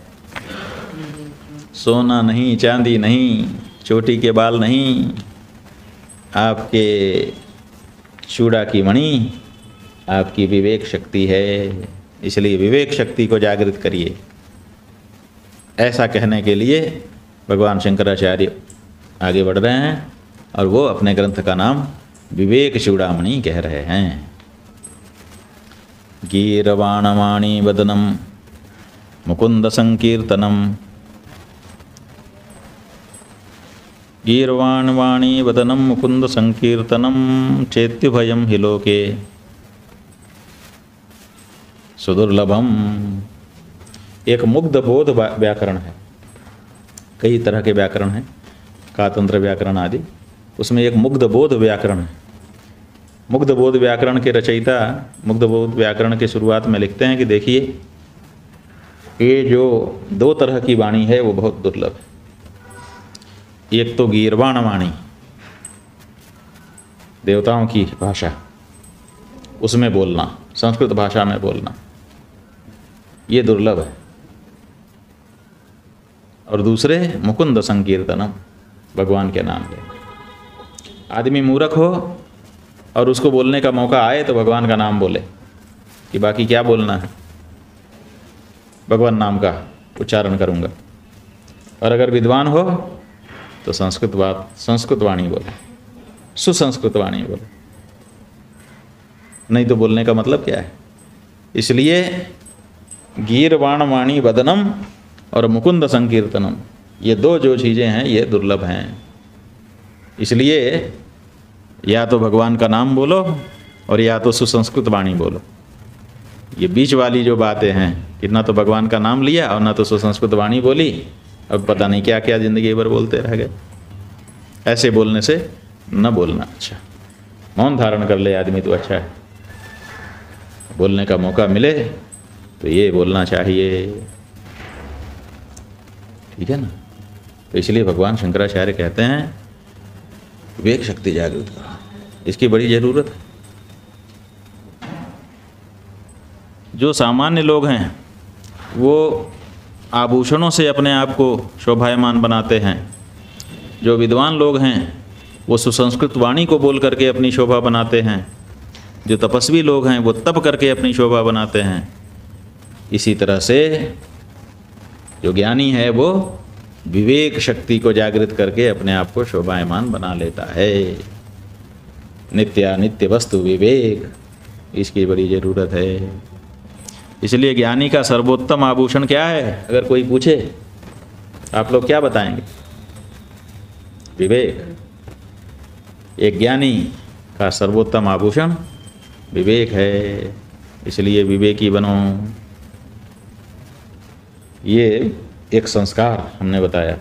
सोना नहीं, चांदी नहीं, चोटी के बाल नहीं, आपके चूड़ा की मणि आपकी विवेक शक्ति है। इसलिए विवेक शक्ति को जागृत करिए। ऐसा कहने के लिए भगवान शंकराचार्य आगे बढ़ रहे हैं और वो अपने ग्रंथ का नाम विवेक चूड़ामणि कह रहे हैं। गीरवाणवाणी वदनम मुकुंद संकीर्तनम, गीर्वाणवाणी वदनम मुकुंद संकीर्तनम, चेत्युभयम हि लोके सुदुर्लभम। एक मुग्ध बोध व्याकरण है। कई तरह के व्याकरण हैं, कातंत्र व्याकरण आदि। उसमें एक मुग्ध बोध व्याकरण है। मुग्ध बोध व्याकरण के रचयिता मुग्ध बोध व्याकरण के शुरुआत में लिखते हैं कि देखिए, ये जो दो तरह की वाणी है वो बहुत दुर्लभ है। एक तो गीर्वाण वाणी, देवताओं की भाषा, उसमें बोलना, संस्कृत भाषा में बोलना, ये दुर्लभ है। और दूसरे मुकुंद संकीर्तनम, भगवान के नाम ले। आदमी मूर्ख हो और उसको बोलने का मौका आए तो भगवान का नाम बोले, कि बाकी क्या बोलना है, भगवान नाम का उच्चारण करूँगा। और अगर विद्वान हो तो संस्कृत वाणी बोले, सुसंस्कृत वाणी बोले, नहीं तो बोलने का मतलब क्या है। इसलिए गीर्वाण वाणी वदनम और मुकुंद संकीर्तनम, ये दो जो चीज़ें हैं ये दुर्लभ हैं। इसलिए या तो भगवान का नाम बोलो और या तो सुसंस्कृत वाणी बोलो। ये बीच वाली जो बातें हैं कि ना तो भगवान का नाम लिया और ना तो सुसंस्कृत वाणी बोली, अब पता नहीं क्या क्या ज़िंदगी भर बोलते रह गए। ऐसे बोलने से न बोलना अच्छा। मौन धारण कर ले आदमी तो अच्छा है। बोलने का मौका मिले तो ये बोलना चाहिए, ठीक है ना। तो इसलिए भगवान शंकराचार्य कहते हैं विवेक शक्ति जागृत करो, इसकी बड़ी ज़रूरत है। जो सामान्य लोग हैं वो आभूषणों से अपने आप को शोभायमान बनाते हैं। जो विद्वान लोग हैं वो सुसंस्कृत वाणी को बोल करके अपनी शोभा बनाते हैं। जो तपस्वी लोग हैं वो तप करके अपनी शोभा बनाते हैं। इसी तरह से जो ज्ञानी है वो विवेक शक्ति को जागृत करके अपने आप को शोभायमान बना लेता है। नित्यानित्य वस्तु विवेक, इसकी बड़ी ज़रूरत है। इसलिए ज्ञानी का सर्वोत्तम आभूषण क्या है? अगर कोई पूछे आप लोग क्या बताएंगे? विवेक। एक ज्ञानी का सर्वोत्तम आभूषण विवेक है। इसलिए विवेकी बनो। ये एक संस्कार हमने बताया।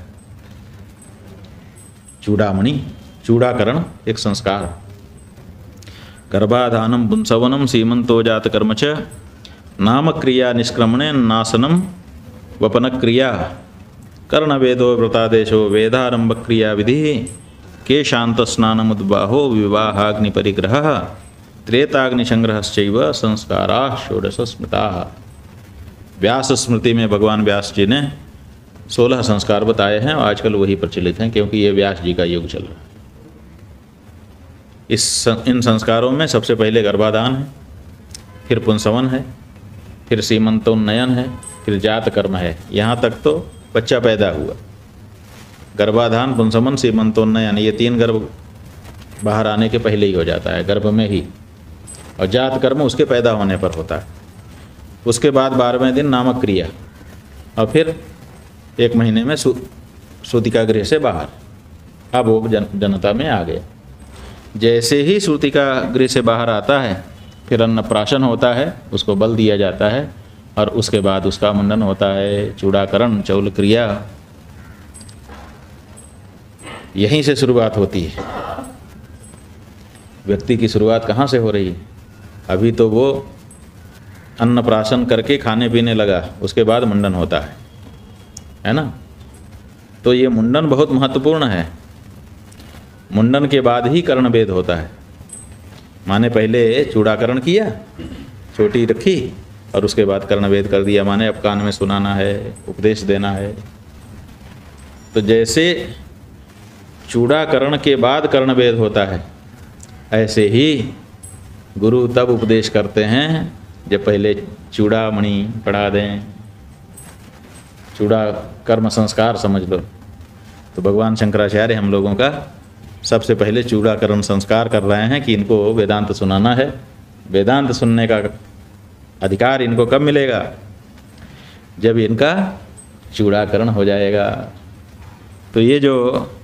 चूड़ामणि, चूड़ाकरण एक संस्कार। गर्भाधानम पुंसवनम सीमंतो जात कर्म च नाम क्रिया निष्क्रमणे नाशनम वपन क्रिया कर्ण वेदो व्रतादेशो वेदारंभ क्रिया विधि के शांत स्नानमुद्बाहो विवाहाग्नि परिग्रह त्रेताग्नि संग्रहश्चैव संस्कारा षोडश स्मृता। व्यास स्मृति में भगवान व्यास जी ने 16 संस्कार बताए हैं और आजकल वही प्रचलित हैं क्योंकि ये व्यास जी का युग चल रहा है। इन संस्कारों में सबसे पहले गर्भाधान है, फिर पुंसवन है, फिर सीमंतोन्नयन है, फिर जात कर्म है। यहाँ तक तो बच्चा पैदा हुआ। गर्भाधान, पुंसवन, सीमंतोन्नयन, ये 3 गर्भ बाहर आने के पहले ही हो जाता है, गर्भ में ही। और जात कर्म उसके पैदा होने पर होता है। उसके बाद 12वें दिन नामक क्रिया, और फिर 1 महीने में सूतिका गृह से बाहर। अब वो जनता में आ गया। जैसे ही सूतिका गृह से बाहर आता है फिर अन्नप्राशन होता है, उसको बल दिया जाता है और उसके बाद उसका मुंडन होता है। चूड़ाकरण, चौल क्रिया, यहीं से शुरुआत होती है। व्यक्ति की शुरुआत कहाँ से हो रही है? अभी तो वो अन्नप्राशन करके खाने पीने लगा, उसके बाद मुंडन होता है ना। तो ये मुंडन बहुत महत्वपूर्ण है। मुंडन के बाद ही कर्णवेद होता है। माने पहले चूड़ाकरण किया, चोटी रखी, और उसके बाद कर्णवेद कर दिया, माने अब कान में सुनाना है, उपदेश देना है। तो जैसे चूड़ाकरण के बाद कर्णवेद होता है, ऐसे ही गुरु तब उपदेश करते हैं जब पहले चूड़ामणि पढ़ा दें। चूड़ा कर्म संस्कार समझ लो। तो भगवान शंकराचार्य हम लोगों का सबसे पहले चूड़ाकरण संस्कार कर रहे हैं कि इनको वेदांत सुनाना है। वेदांत सुनने का अधिकार इनको कब मिलेगा? जब इनका चूड़ाकरण हो जाएगा। तो ये जो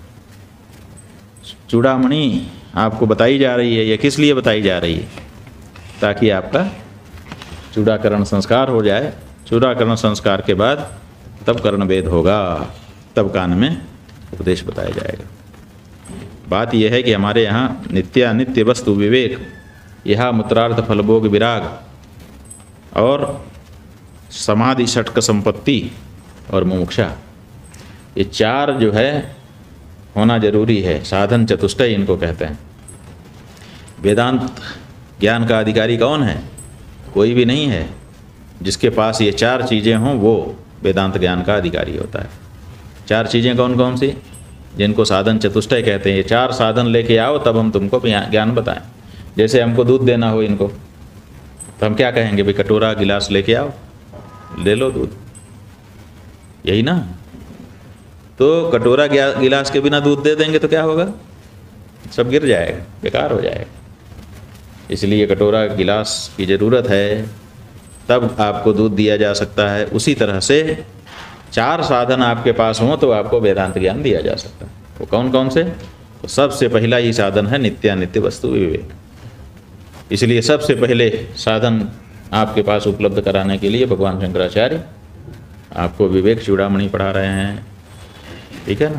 चूड़ामणि आपको बताई जा रही है, ये किस लिए बताई जा रही है? ताकि आपका चूड़ाकरण संस्कार हो जाए। चूड़ाकरण संस्कार के बाद तब कर्णवेद होगा, तब कान में उपदेश बताया जाएगा। बात यह है कि हमारे यहाँ नित्यानित्य वस्तु विवेक, यह मूत्रार्थ फलभोग विराग और समाधि षटक संपत्ति और मुमुक्षा, ये चार जो है होना जरूरी है। साधन चतुष्टय इनको कहते हैं। वेदांत ज्ञान का अधिकारी कौन है? कोई भी नहीं है। जिसके पास ये चार चीज़ें हों वो वेदांत ज्ञान का अधिकारी होता है। चार चीज़ें कौन कौन सी? जिनको साधन चतुष्टय कहते हैं। ये चार साधन लेके आओ तब हम तुमको ज्ञान बताएं। जैसे हमको दूध देना हो इनको, तो हम क्या कहेंगे? भाई कटोरा गिलास लेके आओ, ले लो दूध, यही ना? तो कटोरा गिलास के बिना दूध दे देंगे तो क्या होगा? सब गिर जाएगा, बेकार हो जाएगा। इसलिए कटोरा गिलास की ज़रूरत है, तब आपको दूध दिया जा सकता है। उसी तरह से चार साधन आपके पास हों तो आपको वेदांत ज्ञान दिया जा सकता है। वो कौन कौन से? तो सबसे पहला ही साधन है नित्यानित्य वस्तु विवेक। इसलिए सबसे पहले साधन आपके पास उपलब्ध कराने के लिए भगवान शंकराचार्य आपको विवेक चूड़ामणि पढ़ा रहे हैं। ठीक है ना?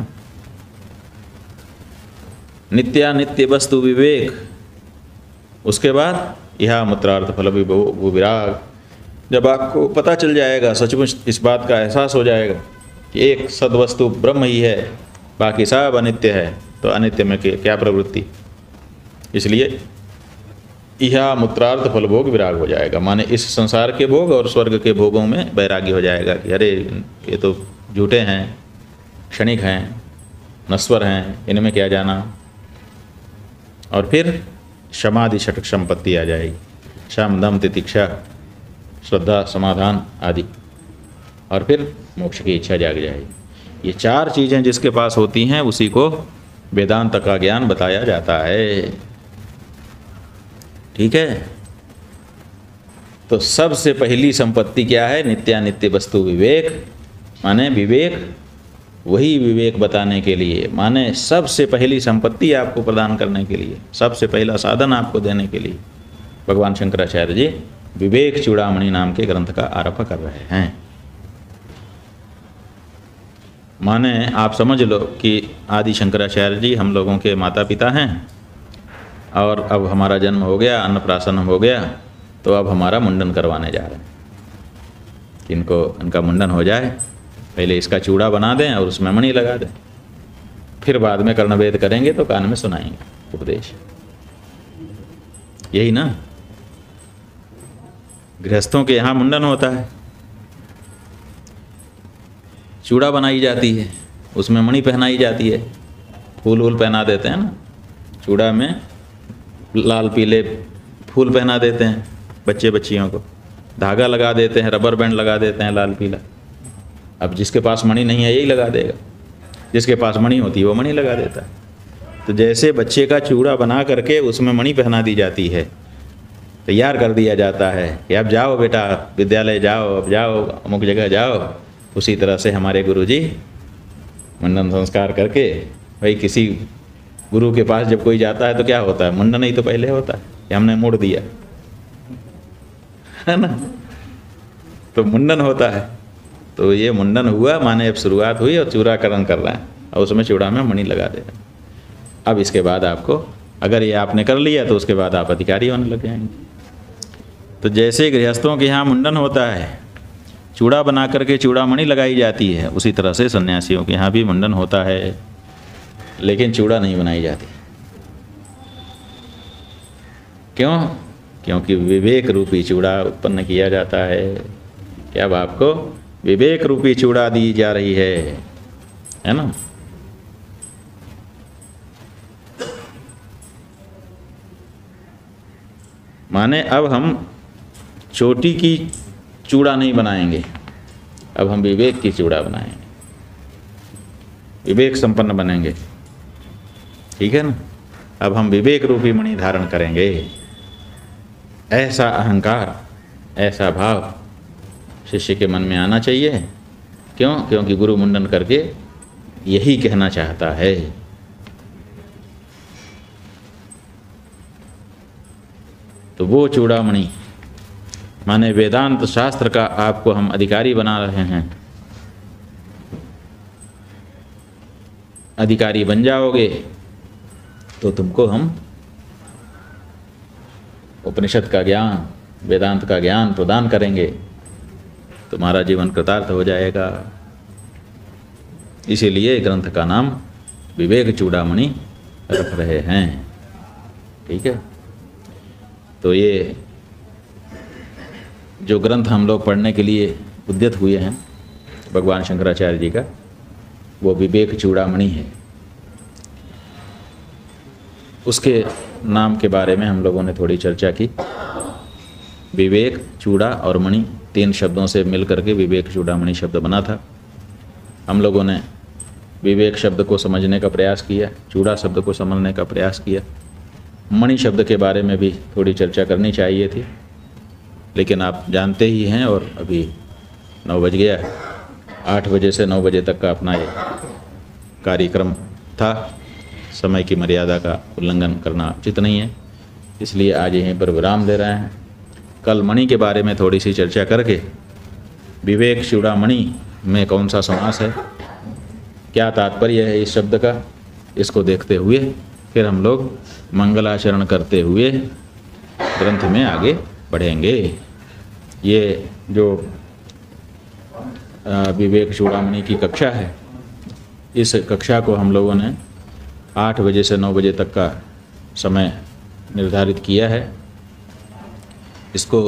नित्यानित्य वस्तु विवेक, उसके बाद यह मूत्रार्थ फल विराग। जब आपको पता चल जाएगा, सचमुच इस बात का एहसास हो जाएगा कि एक सद्वस्तु ब्रह्म ही है, बाकी सब अनित्य है, तो अनित्य में क्या प्रवृत्ति? इसलिए यह मूत्रार्थ फल भोग विराग हो जाएगा। माने इस संसार के भोग और स्वर्ग के भोगों में वैराग्य हो जाएगा कि अरे ये तो झूठे हैं, क्षणिक हैं, नश्वर हैं, इनमें क्या जाना। और फिर समाधि षटक संपत्ति आ जाएगी, शम दम तितिक्षा श्रद्धा समाधान आदि, और फिर मोक्ष की इच्छा जाग जाएगी। ये चार चीज़ें जिसके पास होती हैं उसी को वेदांत का ज्ञान बताया जाता है। ठीक है? तो सबसे पहली संपत्ति क्या है? नित्यानित्य वस्तु विवेक। माने विवेक, वही विवेक बताने के लिए, माने सबसे पहली संपत्ति आपको प्रदान करने के लिए, सबसे पहला साधन आपको देने के लिए भगवान शंकराचार्य जी विवेक चूड़ामणि नाम के ग्रंथ का आरंभ कर रहे हैं। माने आप समझ लो कि आदि शंकराचार्य जी हम लोगों के माता पिता हैं, और अब हमारा जन्म हो गया, अन्नप्राशन हो गया, तो अब हमारा मुंडन करवाने जा रहे हैं। इनको इनका मुंडन हो जाए, पहले इसका चूड़ा बना दें और उसमें मणि लगा दें, फिर बाद में कर्णवेद करेंगे तो कान में सुनाएंगे उपदेश। यही ना? गृहस्थों के यहाँ मुंडन होता है, चूड़ा बनाई जाती है, उसमें मणि पहनाई जाती है, फूल वूल पहना देते हैं ना, चूड़ा में लाल पीले फूल पहना देते हैं बच्चे बच्चियों को, धागा लगा देते हैं, रबर बैंड लगा देते हैं लाल पीला। अब जिसके पास मणि नहीं है यही लगा देगा, जिसके पास मणि होती है वो मणि लगा देता है। तो जैसे बच्चे का चूड़ा बना करके उसमें मणि पहना दी जाती है, तैयार कर दिया जाता है कि अब जाओ बेटा विद्यालय जाओ, अब जाओ अमुक जगह जाओ, उसी तरह से हमारे गुरुजी मुंडन संस्कार करके, भाई किसी गुरु के पास जब कोई जाता है तो क्या होता है? मुंडन ही तो पहले होता है कि हमने मोड़ दिया है ना, तो मुंडन होता है। तो ये मुंडन हुआ, माने अब शुरुआत हुई और चूड़ाकरण कर रहे हैं और उसमें चूड़ा में मणि लगा दे रहे हैं। अब इसके बाद आपको, अगर ये आपने कर लिया तो उसके बाद आप अधिकारी होने लग जाएंगे। तो जैसे गृहस्थों के यहाँ मुंडन होता है, चूड़ा बना करके चूड़ामणि लगाई जाती है, उसी तरह से सन्यासियों के यहाँ भी मुंडन होता है, लेकिन चूड़ा नहीं बनाई जाती। क्यों? क्योंकि विवेक रूपी चूड़ा उत्पन्न किया जाता है। क्या अब आपको विवेक रूपी चूड़ा दी जा रही है ना? माने अब हम चोटी की चूड़ा नहीं बनाएंगे, अब हम विवेक की चूड़ा बनाएंगे, विवेक संपन्न बनेंगे। ठीक है ना? अब हम विवेक रूपी मणि धारण करेंगे। ऐसा अहंकार, ऐसा भाव शिष्य के मन में आना चाहिए। क्यों? क्योंकि गुरु मुंडन करके यही कहना चाहता है। तो वो चूड़ामणि माने वेदांत शास्त्र का आपको हम अधिकारी बना रहे हैं। अधिकारी बन जाओगे तो तुमको हम उपनिषद का ज्ञान, वेदांत का ज्ञान प्रदान करेंगे, तुम्हारा जीवन कृतार्थ हो जाएगा। इसीलिए ग्रंथ का नाम विवेक चूड़ामणि रख रहे हैं। ठीक है? तो ये जो ग्रंथ हम लोग पढ़ने के लिए उद्यत हुए हैं भगवान शंकराचार्य जी का, वो विवेक चूड़ामणि है। उसके नाम के बारे में हम लोगों ने थोड़ी चर्चा की। विवेक, चूड़ा और मणि, 3 शब्दों से मिल करके विवेक चूड़ामणि शब्द बना था। हम लोगों ने विवेक शब्द को समझने का प्रयास किया, चूड़ा शब्द को समझने का प्रयास किया। मणि शब्द के बारे में भी थोड़ी चर्चा करनी चाहिए थी, लेकिन आप जानते ही हैं, और अभी 9 बज गया, 8 बजे से 9 बजे तक का अपना ये कार्यक्रम था। समय की मर्यादा का उल्लंघन करना उचित नहीं है, इसलिए आज यहीं पर विराम दे रहे हैं। कल मणि के बारे में थोड़ी सी चर्चा करके विवेक चूड़ामणि में कौन सा समास है, क्या तात्पर्य है इस शब्द का, इसको देखते हुए फिर हम लोग मंगलाचरण करते हुए ग्रंथ में आगे बढ़ेंगे। ये जो विवेक चूड़ामणि की कक्षा है, इस कक्षा को हम लोगों ने 8 बजे से 9 बजे तक का समय निर्धारित किया है। इसको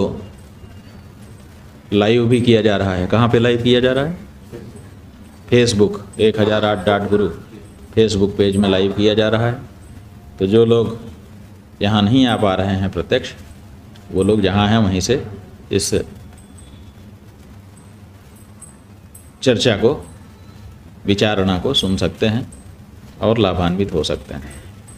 लाइव भी किया जा रहा है। कहाँ पे लाइव किया जा रहा है? फेसबुक 1008 गुरु फेसबुक पेज में लाइव किया जा रहा है। तो जो लोग यहाँ नहीं आ पा रहे हैं प्रत्यक्ष, वो लोग जहाँ हैं वहीं से इस चर्चा को, विचारणा को सुन सकते हैं और लाभान्वित हो सकते हैं।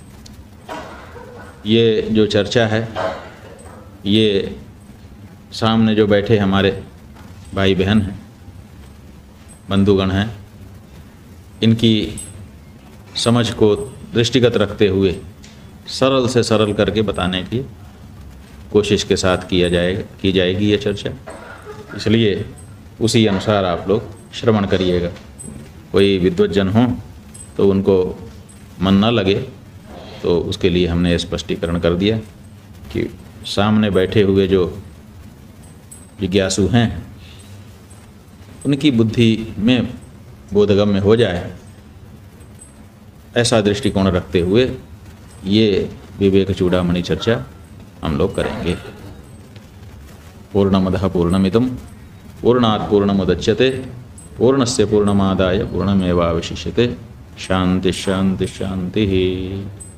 ये जो चर्चा है, ये सामने जो बैठे हमारे भाई बहन हैं, बंधुगण हैं, इनकी समझ को दृष्टिगत रखते हुए सरल से सरल करके बताने की कोशिश के साथ की जाएगी ये चर्चा। इसलिए उसी अनुसार आप लोग श्रवण करिएगा। कोई विद्वज्जन हो तो उनको मन न लगे, तो उसके लिए हमने स्पष्टीकरण कर दिया कि सामने बैठे हुए जो जिज्ञासु हैं, उनकी बुद्धि में बोधगम्य हो जाए, ऐसा दृष्टिकोण रखते हुए ये विवेक चूड़ामणि चर्चा हम लोग करेंगे। पूर्णमदः पूर्णमिदं पूर्णात् पूर्णमुदच्यते पूर्णस्य पूर्णमादाय पूर्णमेवावशिष्यते। शांति शांति शांति।